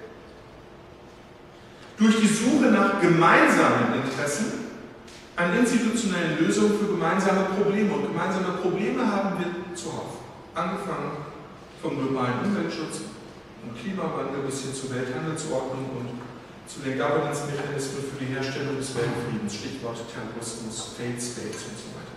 durch die Suche nach gemeinsamen Interessen an institutionellen Lösungen für gemeinsame Probleme. Und gemeinsame Probleme haben wir zuhauf. Angefangen vom globalen Umweltschutz und Klimawandel bis hin zur Welthandelsordnung und zu den Governance-Mechanismen für die Herstellung des Weltfriedens, Stichwort Terrorismus, Failed States und so weiter.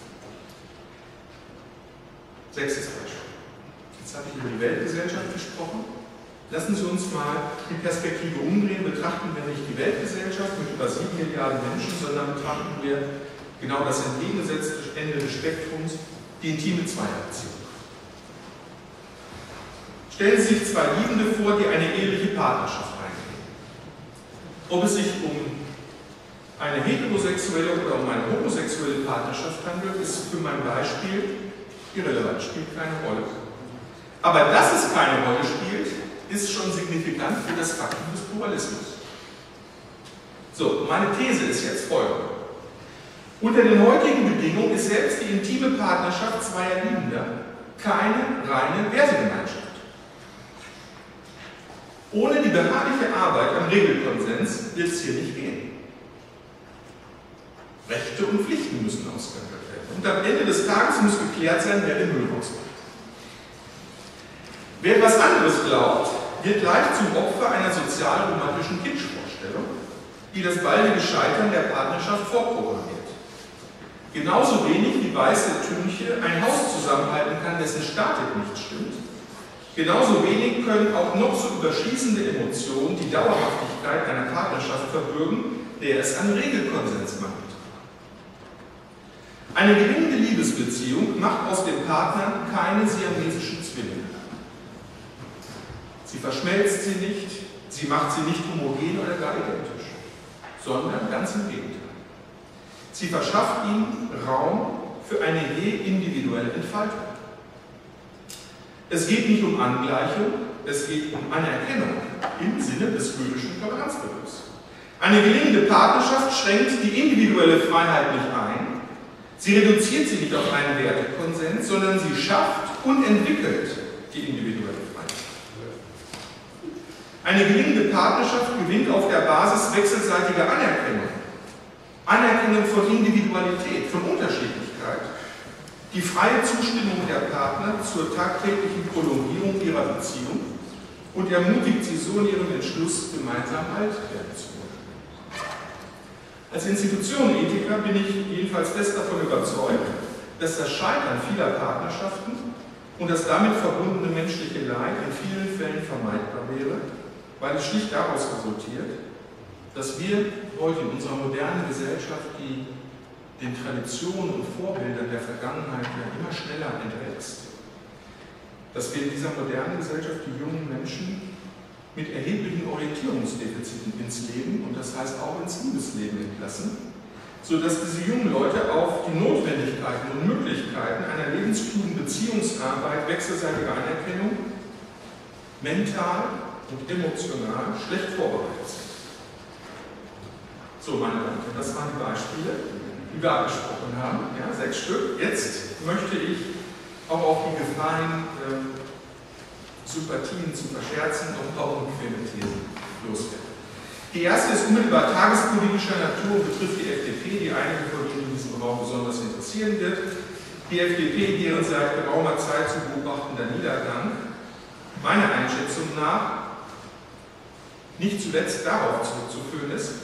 6. Beispiel. Jetzt habe ich über die Weltgesellschaft gesprochen. Lassen Sie uns mal die Perspektive umdrehen. Betrachten wir nicht die Weltgesellschaft mit über 7 Milliarden Menschen, sondern betrachten wir genau das entgegengesetzte Ende des Spektrums, die intime Zweierbeziehung. Stellen Sie sich zwei Liebende vor, die eine eheliche Partnerschaft eingehen. Ob es sich um eine heterosexuelle oder um eine homosexuelle Partnerschaft handelt, ist für mein Beispiel irrelevant, spielt keine Rolle. Aber dass es keine Rolle spielt, ist schon signifikant für das Faktum des Pluralismus. So, meine These ist jetzt folgende. Unter den heutigen Bedingungen ist selbst die intime Partnerschaft zweier Liebender keine reine Wertegemeinschaft. Ohne die beharrliche Arbeit am Regelkonsens wird es hier nicht gehen. Rechte und Pflichten müssen ausgehandelt werden. Und am Ende des Tages muss geklärt sein, wer den Müll rausbringt. Wer etwas anderes glaubt, wird leicht zum Opfer einer sozial-romantischen Kitschvorstellung, die das baldige Scheitern der Partnerschaft vorprogrammiert. Genauso wenig wie weiße Tünche ein Haus zusammenhalten kann, dessen Statik nicht stimmt, genauso wenig können auch noch so überschießende Emotionen die Dauerhaftigkeit einer Partnerschaft verbürgen, der es an Regelkonsens mangelt. Eine gelingende Liebesbeziehung macht aus dem Partner keine siamesischen Zwillinge. Sie verschmelzt sie nicht, sie macht sie nicht homogen oder gar identisch, sondern ganz im Gegenteil. Sie verschafft ihm Raum für eine je individuelle Entfaltung. Es geht nicht um Angleichung, es geht um Anerkennung im Sinne des höhischen Toleranzbegriffs. Eine gelingende Partnerschaft schränkt die individuelle Freiheit nicht ein, sie reduziert sie nicht auf einen Wertekonsens, sondern sie schafft und entwickelt die individuelle Freiheit. Eine gelingende Partnerschaft gewinnt auf der Basis wechselseitiger Anerkennung. Anerkennung von Individualität, von Unterschiedlichkeit, die freie Zustimmung der Partner zur tagtäglichen Prolongierung ihrer Beziehung und ermutigt sie so in ihrem Entschluss, gemeinsam alt werden zu wollen. Als Institutionenethiker bin ich jedenfalls fest davon überzeugt, dass das Scheitern vieler Partnerschaften und das damit verbundene menschliche Leid in vielen Fällen vermeidbar wäre, weil es schlicht daraus resultiert, dass wir heute in unserer modernen Gesellschaft, die den Traditionen und Vorbildern der Vergangenheit ja immer schneller entwächst, dass wir in dieser modernen Gesellschaft die jungen Menschen mit erheblichen Orientierungsdefiziten ins Leben und das heißt auch ins Liebesleben entlassen, sodass diese jungen Leute auf die Notwendigkeiten und Möglichkeiten einer lebensklugen Beziehungsarbeit, wechselseitiger Anerkennung mental und emotional schlecht vorbereitet sind. So, meine Damen und Herren, das waren die Beispiele, die wir abgesprochen haben, ja, 6 Stück. Jetzt möchte ich auch auf die gefallenen Sympathien zu verscherzen und ein paar unbequeme Thesen loswerden. Die erste ist unmittelbar tagespolitischer Natur und betrifft die FDP, die einige von Ihnen in diesem Raum besonders interessieren wird. Die FDP, deren seit geraumer Zeit zu beobachtender Niedergang meiner Einschätzung nach nicht zuletzt darauf zurückzuführen ist,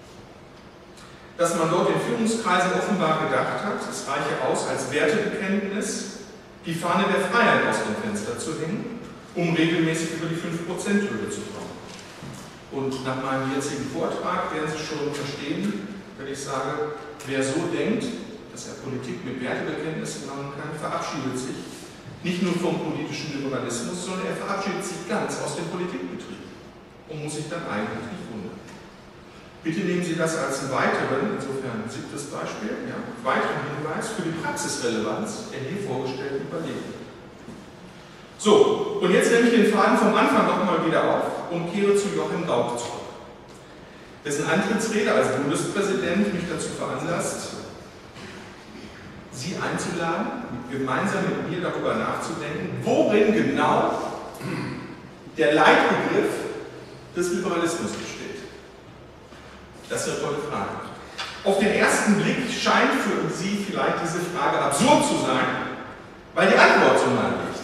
dass man dort in Führungskreisen offenbar gedacht hat, es reiche aus als Wertebekenntnis, die Fahne der Freiheit aus dem Fenster zu hängen, um regelmäßig über die 5%-Hürde zu kommen. Und nach meinem jetzigen Vortrag werden Sie schon verstehen, wenn ich sage, wer so denkt, dass er Politik mit Wertebekenntnissen machen kann, verabschiedet sich nicht nur vom politischen Liberalismus, sondern er verabschiedet sich ganz aus dem Politikbetrieb und muss sich dann eigentlich nicht wundern. Bitte nehmen Sie das als einen weiteren, insofern 7. Beispiel, ja, weiteren Hinweis für die Praxisrelevanz der hier vorgestellten Überlegungen. So, und jetzt nehme ich den Faden vom Anfang nochmal wieder auf und kehre zu Joachim Gauck zurück, dessen Antrittsrede als Bundespräsident mich dazu veranlasst, Sie einzuladen, gemeinsam mit mir darüber nachzudenken, worin genau der Leitbegriff des Liberalismus besteht. Das ist eine tolle Frage. Auf den ersten Blick scheint für Sie vielleicht diese Frage absurd zu sein, weil die Antwort so nahe liegt.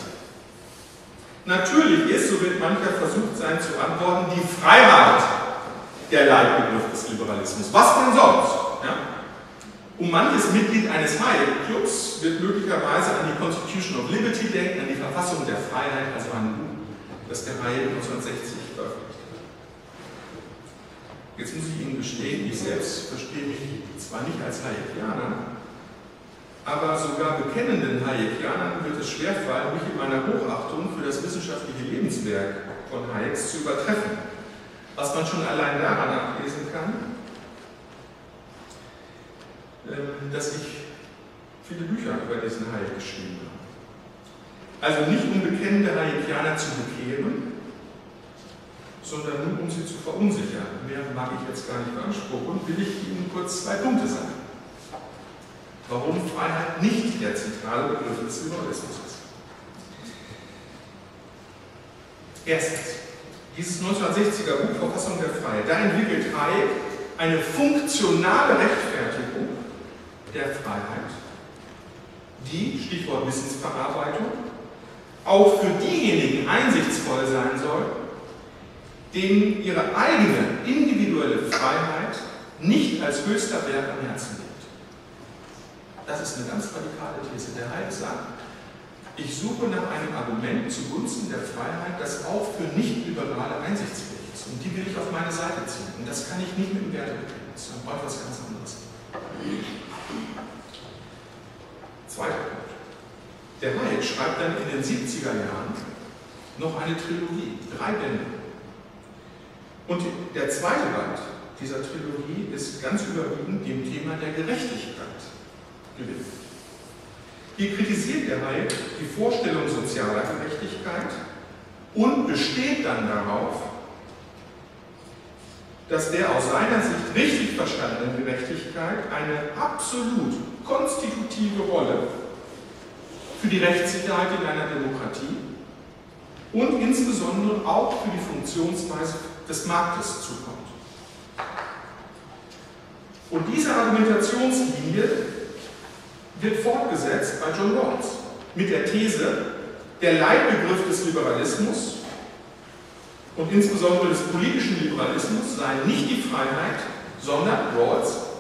Natürlich ist, so wird mancher versucht sein zu antworten, die Freiheit der Leitbegriff des Liberalismus. Was denn sonst? Ja? Und manches Mitglied eines Hayek-Clubs wird möglicherweise an die Constitution of Liberty denken, an die Verfassung der Freiheit, also an ein Buch, das der Hayek 1960 veröffentlicht hat. Jetzt muss ich Ihnen gestehen, ich selbst verstehe mich zwar nicht als Hayekianer, aber sogar bekennenden Hayekianern wird es schwerfallen, mich in meiner Hochachtung für das wissenschaftliche Lebenswerk von Hayeks zu übertreffen. Was man schon allein daran ablesen kann, dass ich viele Bücher über diesen Hayek geschrieben habe. Also nicht um bekennende Hayekianer zu bekehren, sondern nur um sie zu verunsichern. Mehr mag ich jetzt gar nicht beanspruchen, will ich Ihnen kurz 2 Punkte sagen. Warum Freiheit nicht der zentrale Begriff des Liberalismus ist. Erstens, dieses 1960er Buch Verfassung der Freiheit, da entwickelt Hayek eine funktionale Rechtfertigung der Freiheit, die, Stichwort Wissensverarbeitung, auch für diejenigen einsichtsvoll sein soll, denen ihre eigene individuelle Freiheit nicht als höchster Wert am Herzen liegt. Das ist eine ganz radikale These. Der Hayek sagt, ich suche nach einem Argument zugunsten der Freiheit, das auch für Nicht-Liberale einsichtsfähig ist. Und die will ich auf meine Seite ziehen. Und das kann ich nicht mit dem Wertebekenntnis, sondern brauche was ganz anderes. Zweiter Punkt. Der Hayek schreibt dann in den 70er Jahren noch eine Trilogie, 3 Bände. Und der zweite Band dieser Trilogie ist ganz überwiegend dem Thema der Gerechtigkeit gewidmet. Hier kritisiert der Hayek die Vorstellung sozialer Gerechtigkeit und besteht dann darauf, dass der aus seiner Sicht richtig verstandene Gerechtigkeit eine absolut konstitutive Rolle für die Rechtssicherheit in einer Demokratie und insbesondere auch für die Funktionsweise des Marktes zukommt. Und diese Argumentationslinie wird fortgesetzt bei John Rawls mit der These, der Leitbegriff des Liberalismus und insbesondere des politischen Liberalismus sei nicht die Freiheit, sondern Rawls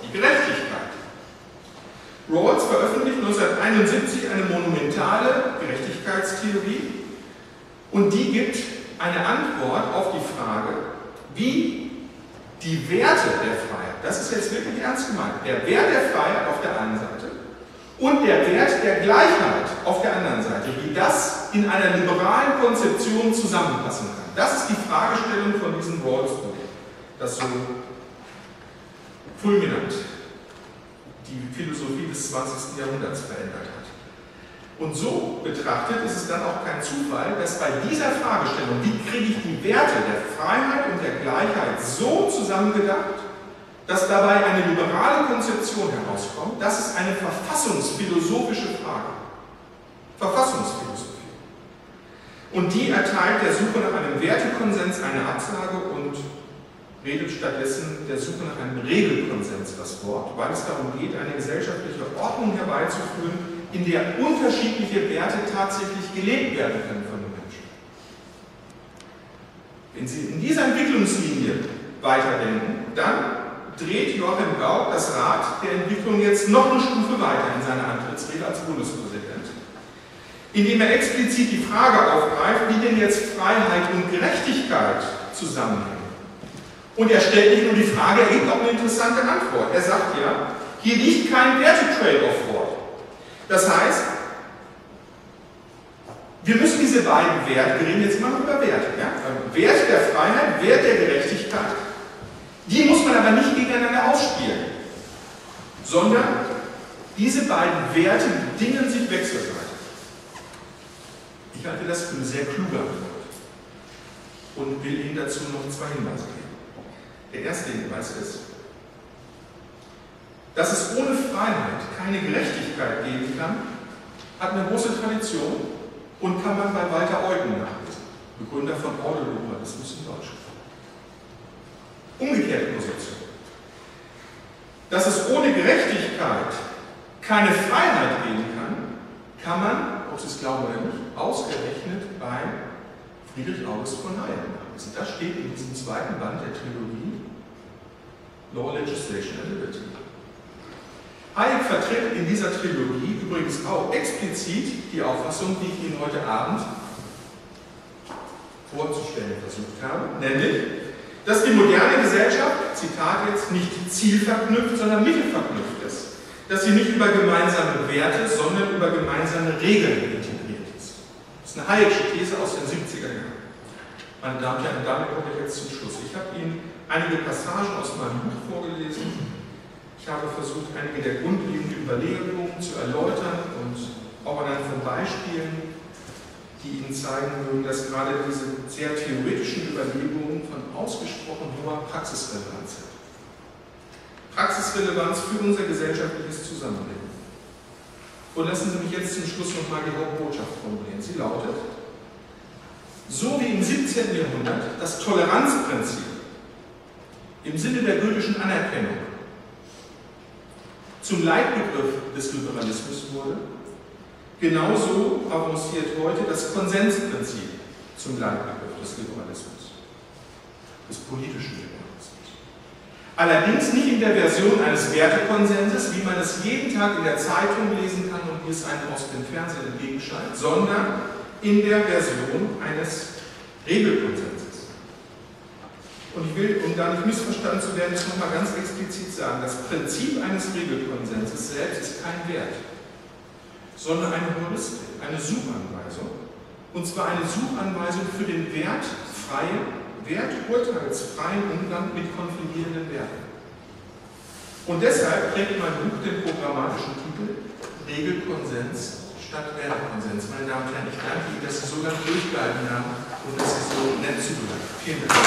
1971 eine monumentale Gerechtigkeitstheorie und die gibt eine Antwort auf die Frage, wie die Werte der Freiheit, das ist jetzt wirklich ernst gemeint, der Wert der Freiheit auf der einen Seite und der Wert der Gleichheit auf der anderen Seite, wie das in einer liberalen Konzeption zusammenpassen kann. Das ist die Fragestellung von diesem Rawls-Buch, das so fulminant die Philosophie des 20. Jahrhunderts verändert hat. Und so betrachtet ist es dann auch kein Zufall, dass bei dieser Fragestellung, wie kriege ich die Werte der Freiheit und der Gleichheit so zusammengedacht, dass dabei eine liberale Konzeption herauskommt, das ist eine verfassungsphilosophische Frage. Verfassungsphilosophie. Und die erteilt der Suche nach einem Wertekonsens eine Absage und redet stattdessen der Suche nach einem Regelkonsens das Wort, weil es darum geht, eine gesellschaftliche Ordnung herbeizuführen, in der unterschiedliche Werte tatsächlich gelebt werden können von den Menschen. Wenn Sie in dieser Entwicklungslinie weiterdenken, dann dreht Joachim Gauck das Rad der Entwicklung jetzt noch eine Stufe weiter in seiner Antrittsrede als Bundespräsident, indem er explizit die Frage aufgreift, wie denn jetzt Freiheit und Gerechtigkeit zusammenhängen. Und er stellt nicht nur die Frage, er gibt auch eine interessante Antwort. Er sagt ja, hier liegt kein Werte-Trade-off vor. Das heißt, wir müssen diese beiden Werte, wir reden jetzt immer noch über Werte, ja? Wert der Freiheit, Wert der Gerechtigkeit, die muss man aber nicht gegeneinander ausspielen, sondern diese beiden Werte bedingen sich wechselseitig. Ich halte das für eine sehr kluge Antwort und will Ihnen dazu noch zwei Hinweise geben. Der erste Hinweis ist, dass es ohne Freiheit keine Gerechtigkeit geben kann, hat eine große Tradition und kann man bei Walter Eugen nachlesen, Begründer von Ordoliberalismus in Deutschland. Umgekehrte Position. Dass es ohne Gerechtigkeit keine Freiheit geben kann man, ob Sie es glauben oder nicht, ausgerechnet bei Friedrich August von Hayek nachlesen. Das steht in diesem zweiten Band der Trilogie Law, Legislation and Liberty. Hayek vertritt in dieser Trilogie übrigens auch explizit die Auffassung, die ich Ihnen heute Abend vorzustellen versucht habe, nämlich, dass die moderne Gesellschaft, Zitat jetzt, nicht zielverknüpft, sondern mittelverknüpft ist. Dass sie nicht über gemeinsame Werte, sondern über gemeinsame Regeln integriert ist. Das ist eine Hayek'sche These aus den 70er Jahren. Meine Damen und Herren, damit komme ich jetzt zum Schluss. Ich habe Ihnen einige Passagen aus meinem Buch vorgelesen. Ich habe versucht, einige der grundlegenden Überlegungen zu erläutern und auch anhand von Beispielen, die Ihnen zeigen würden, dass gerade diese sehr theoretischen Überlegungen von ausgesprochen hoher Praxisrelevanz sind. Praxisrelevanz für unser gesellschaftliches Zusammenleben. Und lassen Sie mich jetzt zum Schluss nochmal die Hauptbotschaft formulieren. Sie lautet: So wie im 17. Jahrhundert das Toleranzprinzip im Sinne der gültigen Anerkennung zum Leitbegriff des Liberalismus wurde, genauso avanciert heute das Konsensprinzip zum Leitbegriff des Liberalismus, des politischen Liberalismus. Allerdings nicht in der Version eines Wertekonsenses, wie man es jeden Tag in der Zeitung lesen kann und wie es einem aus dem Fernsehen entgegenscheint, sondern in der Version eines Regelkonsenses. Und ich will, um da nicht missverstanden zu werden, das nochmal ganz explizit sagen: Das Prinzip eines Regelkonsenses selbst ist kein Wert, sondern eine Heuristik, eine Suchanweisung. Und zwar eine Suchanweisung für den werturteilsfreien Umgang mit konfligierenden Werten. Und deshalb trägt mein Buch den programmatischen Titel Regelkonsens statt Wertekonsens. Meine Damen und Herren, ich danke Ihnen, dass Sie so lange durchgehalten haben und dass Sie so nett zugehört haben. Vielen Dank.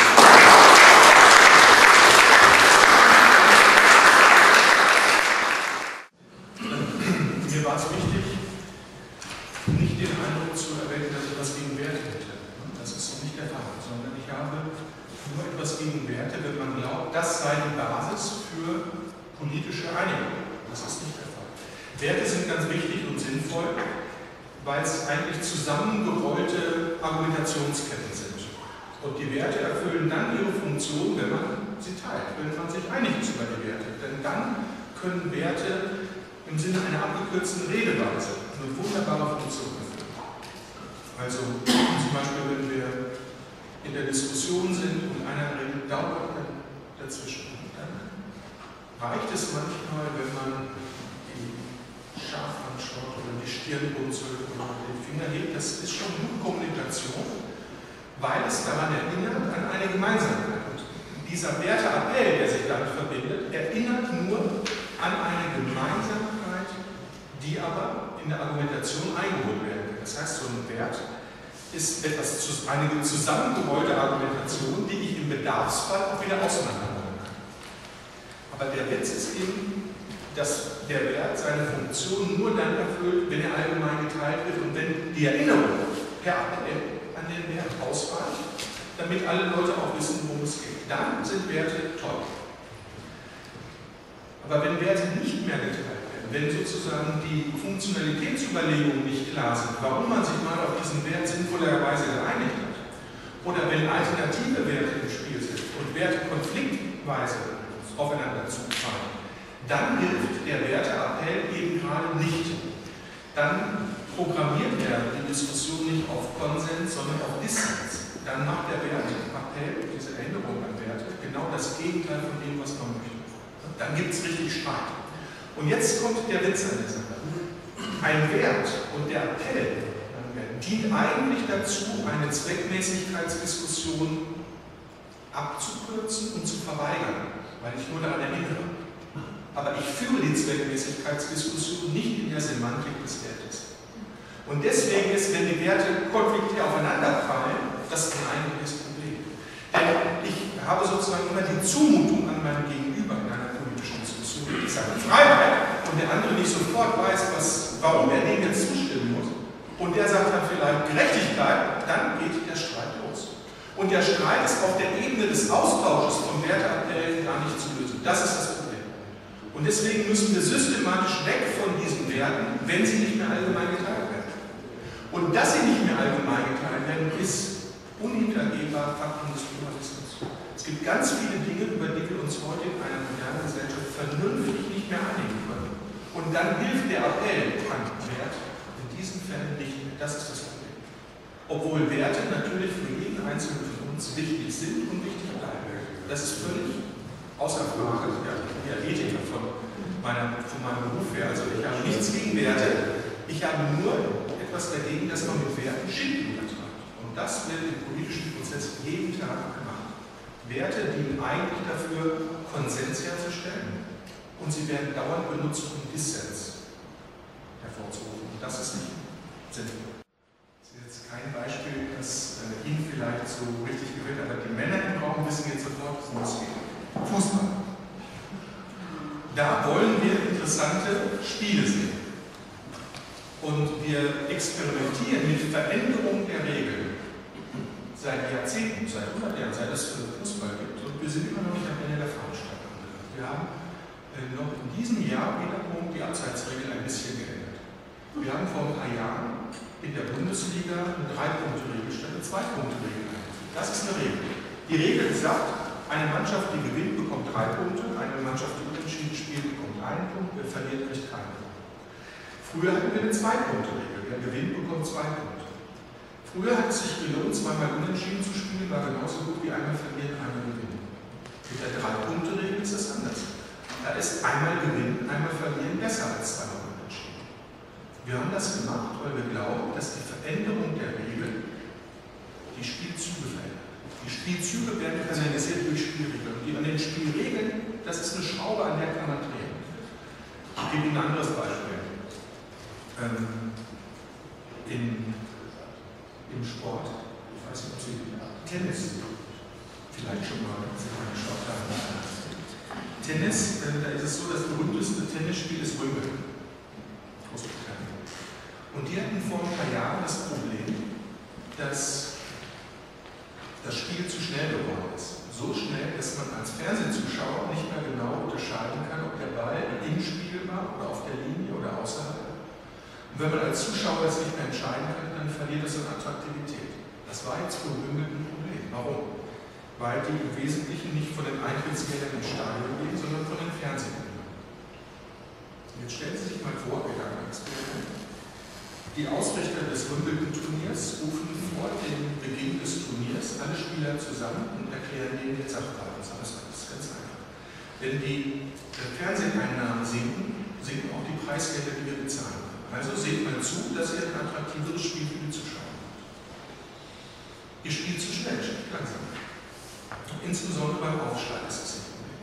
Mir war es wichtig, nicht den Eindruck zu erwecken, dass ich etwas gegen Werte hätte. Das ist so nicht der Fall, sondern ich habe nur etwas gegen Werte, wenn man glaubt, das sei die Basis für politische Einigung. Das ist nicht der Fall. Werte sind ganz wichtig und sinnvoll, weil es eigentlich zusammengerollte Argumentationsketten sind. Und die Werte erfüllen dann ihre Funktion, wenn man sie teilt, wenn man sich einig ist über die Werte. Denn dann können Werte im im Sinne einer abgekürzten Redeweise eine wunderbare Funktion erfüllen. Also zum Beispiel, wenn wir in der Diskussion sind und einer redet dauernd dazwischen, dann reicht es manchmal, wenn man die scharf anschaut oder die Stirn runzelt oder den Finger hebt. Das ist schon gute Kommunikation, weil es daran erinnert an eine Gemeinsamkeit. Und dieser Werteappell, der sich damit verbindet, erinnert nur an eine Gemeinsamkeit, die aber in der Argumentation eingeholt werden kann. Das heißt, so ein Wert ist eine zusammengerollte Argumentation, die ich im Bedarfsfall auch wieder auseinandernehmen kann. Aber der Witz ist eben, dass der Wert seine Funktion nur dann erfüllt, wenn er allgemein geteilt wird und wenn die Erinnerung per Appell an den Wert ausreicht, damit alle Leute auch wissen, worum es geht. Dann sind Werte toll. Aber wenn Werte nicht mehr geteilt werden, wenn sozusagen die Funktionalitätsüberlegungen nicht klar sind, warum man sich mal auf diesen Wert sinnvollerweise geeinigt hat, oder wenn alternative Werte im Spiel sind und Werte konfliktweise aufeinander zufallen, dann hilft der Werteappell eben gerade nicht. Dann programmiert er die Diskussion nicht auf Konsens, sondern auf Dissens. Dann macht der Werteappell, diese Änderung an Werte, genau das Gegenteil von dem, was man möchte. Dann gibt es richtig Streit. Und jetzt kommt der Witz an der Sache. Ein Wert und der Appell dient eigentlich dazu, eine Zweckmäßigkeitsdiskussion abzukürzen und zu verweigern, weil ich nur daran erinnere. Aber ich führe die Zweckmäßigkeitsdiskussion nicht in der Semantik des Wertes. Und deswegen ist, wenn die Werte konfliktär aufeinanderfallen, das ein eigentliches Problem. Denn ich habe sozusagen immer die Zumutung an meinem Gegenüber in einer politischen Diskussion. Ich sage Freiheit und der andere nicht sofort weiß, warum er dem jetzt zustimmen muss. Und der sagt dann vielleicht Gerechtigkeit, dann geht der Streit los. Und der Streit ist auf der Ebene des Austausches von Werteappellen gar nicht zu lösen. Das ist das Problem. Und deswegen müssen wir systematisch weg von diesen Werten, wenn sie nicht mehr allgemein geteilt werden. Und dass sie nicht mehr allgemein geteilt werden, ist unhintergehbar Faktum des Pluralismus. Es gibt ganz viele Dinge, über die wir uns heute in einer modernen Gesellschaft vernünftig nicht mehr einigen können. Und dann hilft der Appell an Wert in diesen Fällen nicht mehr. Das ist das Problem. Obwohl Werte natürlich für jeden Einzelnen von uns wichtig sind und wichtig bleiben. Das ist völlig außer Frage. Ich bin ja Ethiker von meinem Beruf her. Also ich habe nichts gegen Werte. Ich habe nur etwas dagegen, dass man mit Werten Schindluder betreibt. Und das wird im politischen Prozess jeden Tag gemacht. Werte dienen eigentlich dafür, Konsens herzustellen. Und sie werden dauernd benutzt, um Dissens hervorzurufen. Und das ist nicht sinnvoll. Das ist jetzt kein Beispiel, das Ihnen vielleicht so richtig gefällt, aber die Männer im Raum wissen jetzt sofort, worum es geht. Fußball. Da wollen wir interessante Spiele sehen. Und wir experimentieren mit Veränderung der Regeln seit Jahrzehnten, seit 100 Jahren, seit es Fußball gibt. Und wir sind immer noch nicht am Ende der Veranstaltung. Wir haben noch in diesem Jahr wiederum die Abseitsregel ein bisschen geändert. Wir haben vor ein paar Jahren in der Bundesliga eine 3-Punkte-Regel statt eine 2-Punkte-Regel eingeführt. Das ist eine Regel. Die Regel sagt, eine Mannschaft, die gewinnt, bekommt 3 Punkte, eine Mannschaft, die unentschieden spielt, bekommt 1 Punkt, wer verliert, kriegt keinen Punkt. Früher hatten wir eine 2-Punkte-Regel, wer gewinnt, bekommt 2 Punkte. Früher hat es sich gelohnt, zweimal unentschieden zu spielen, war genauso gut wie einmal verlieren, einmal gewinnen. Mit der 3-Punkte-Regel ist das anders. Da ist einmal gewinnen, einmal verlieren besser als zweimal unentschieden. Wir haben das gemacht, weil wir glauben, dass die Veränderung der Regel die Spielzüge verändert. Die Spielzüge werden kanalisiert durch Spielregeln. Und an den Spielregeln, das ist eine Schraube, an der kann man drehen. Ich gebe Ihnen ein anderes Beispiel. Im Sport, ich weiß nicht, ob Sie Tennis vielleicht schon mal geschaut haben. Tennis, da ist es so, das berühmteste Tennisspiel ist Wimbledon. Großbritannien. Und die hatten vor ein paar Jahren das Problem, dass das Spiel zu schnell geworden ist. So schnell, dass man als Fernsehzuschauer nicht mehr genau unterscheiden kann, ob der Ball im Spiel war oder auf der Linie oder außerhalb. Und wenn man als Zuschauer das nicht mehr entscheiden kann, dann verliert das an Attraktivität. Das war jetzt für Wimbledon ein Problem. Warum? Weil die im Wesentlichen nicht von den Eintrittsgeldern im Stadion gehen, sondern von den Fernsehgeldern. Jetzt stellen Sie sich mal Die Ausrichter des Wimbledon-Turniers rufen vor dem Beginn des Turniers alle Spieler zusammen und erklären denen den Sachverhalt. Das ist ganz einfach. Wenn die Fernseheinnahmen sinken, sinken auch die Preisgelder, die wir bezahlen. Also seht mal zu, dass ihr ein attraktiveres Spiel für die Zuschauer habt. Ihr spielt zu schnell, spielt langsam. Insbesondere beim Aufschlag ist das ein Problem.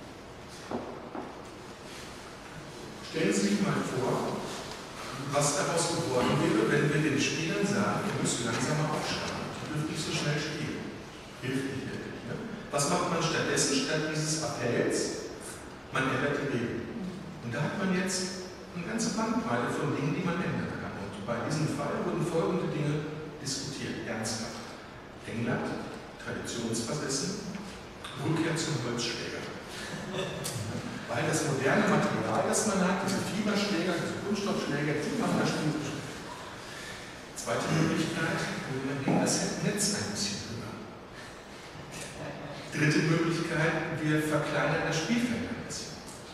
Stellen Sie sich mal vor, was daraus geworden wäre, wenn wir den Spielern sagen, ihr müsst langsamer aufschlagen, ihr dürft nicht so schnell spielen. Hilft nicht wirklich. Ne? Was macht man stattdessen, statt dieses Appells? Man ändert die Regeln. Und da hat man jetzt eine ganze Bandbreite von Dingen, die man ändern kann. Und bei diesem Fall wurden folgende Dinge diskutiert, ernsthaft. England, traditionsversessen, Rückkehr zum Holzschläger. Weil das moderne Material, das man hat, diese Fieberschläger, diese Kunststoffschläger, die machen das Spiel. Zweite Möglichkeit, wir hängen das Netz ein bisschen höher. Dritte Möglichkeit, wir verkleinern das Spielfeld ein bisschen.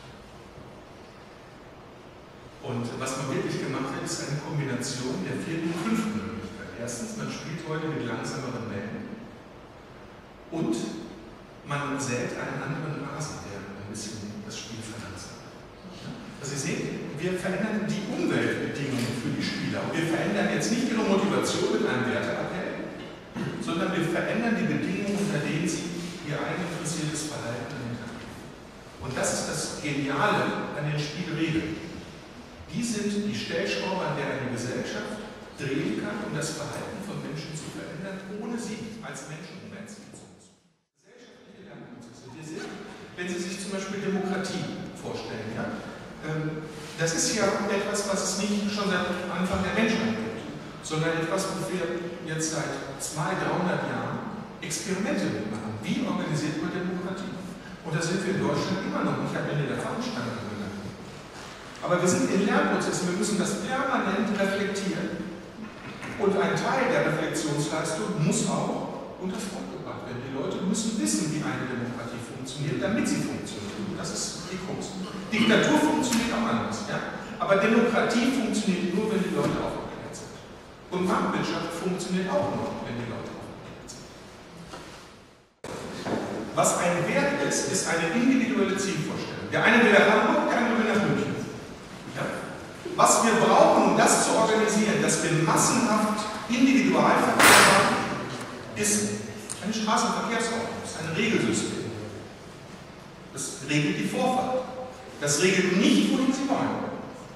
Und was man wirklich gemacht hat, ist eine Kombination der vierten und fünften Möglichkeit. Erstens, man spielt heute mit langsameren Bällen und man sät einen anderen Rasen, der ein bisschen das Spiel verlangsamt. Also Sie sehen, wir verändern die Umweltbedingungen für die Spieler. Und wir verändern jetzt nicht ihre Motivation mit einem Werteappell, sondern wir verändern die Bedingungen, unter denen sie ihr eigeninteressiertes Verhalten hintergehen. Und das ist das Geniale an den Spielregeln. Die sind die Stellschrauber, an der eine Gesellschaft drehen kann, um das Verhalten von Menschen zu verändern, ohne sie als Menschen umerziehen zu müssen. Gesellschaftliche Lernprozesse. Wenn Sie sich zum Beispiel Demokratie vorstellen, ja, das ist ja etwas, was es nicht schon seit Anfang der Menschheit gibt, sondern etwas, wo wir jetzt seit 200-300 Jahren Experimente mitmachen. Wie organisiert man Demokratie? Und da sind wir in Deutschland immer noch nicht am Ende der Fahnenstange angelangt. Aber wir sind in Lernprozessen, wir müssen das permanent reflektieren. Und ein Teil der Reflexionsleistung muss auch unter das Volk gebracht werden. Die Leute müssen wissen, wie eine Demokratie funktioniert, damit sie funktioniert. Und das ist die Kunst. Diktatur funktioniert auch anders. Ja? Aber Demokratie funktioniert nur, wenn die Leute aufgeklärt sind. Und Marktwirtschaft funktioniert auch nur, wenn die Leute aufgeklärt sind. Was ein Wert ist, ist eine individuelle Zielvorstellung. Der eine will nach Hamburg, der andere will nach München. Ja? Was wir brauchen, um das zu organisieren, dass wir massenhaft Individualverkehr haben, ist eine Straßenverkehrsordnung, ist ein Regelsystem. Das regelt die Vorfahrt. Das regelt nicht, wohin Sie wollen.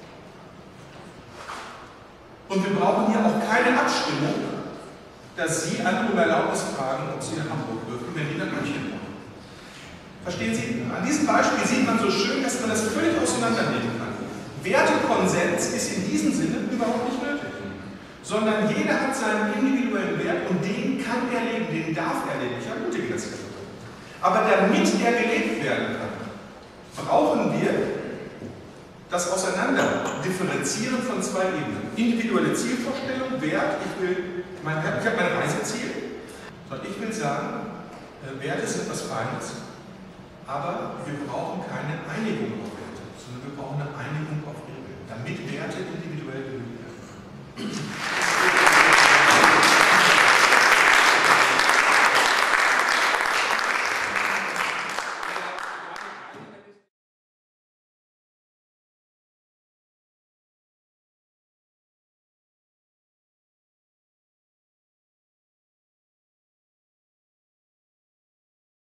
Und wir brauchen hier auch keine Abstimmung, dass Sie andere um Erlaubnis fragen, ob Sie nach Hamburg dürfen, wenn die nach München wollen. Verstehen Sie? An diesem Beispiel sieht man so schön, dass man das völlig auseinandernehmen kann. Wertekonsens ist in diesem Sinne überhaupt nicht nötig. Sondern jeder hat seinen individuellen Wert und den kann er leben, den darf er leben. Ich ermutige das jetzt. Aber damit er gelebt werden kann, brauchen wir das Auseinanderdifferenzieren von zwei Ebenen. Individuelle Zielvorstellung, Wert, ich habe mein Reiseziel. Und ich will sagen, Werte sind was Feines, aber wir brauchen keine Einigung auf Werte, sondern wir brauchen eine Einigung auf Regeln, damit Werte individuell gelebt werden können.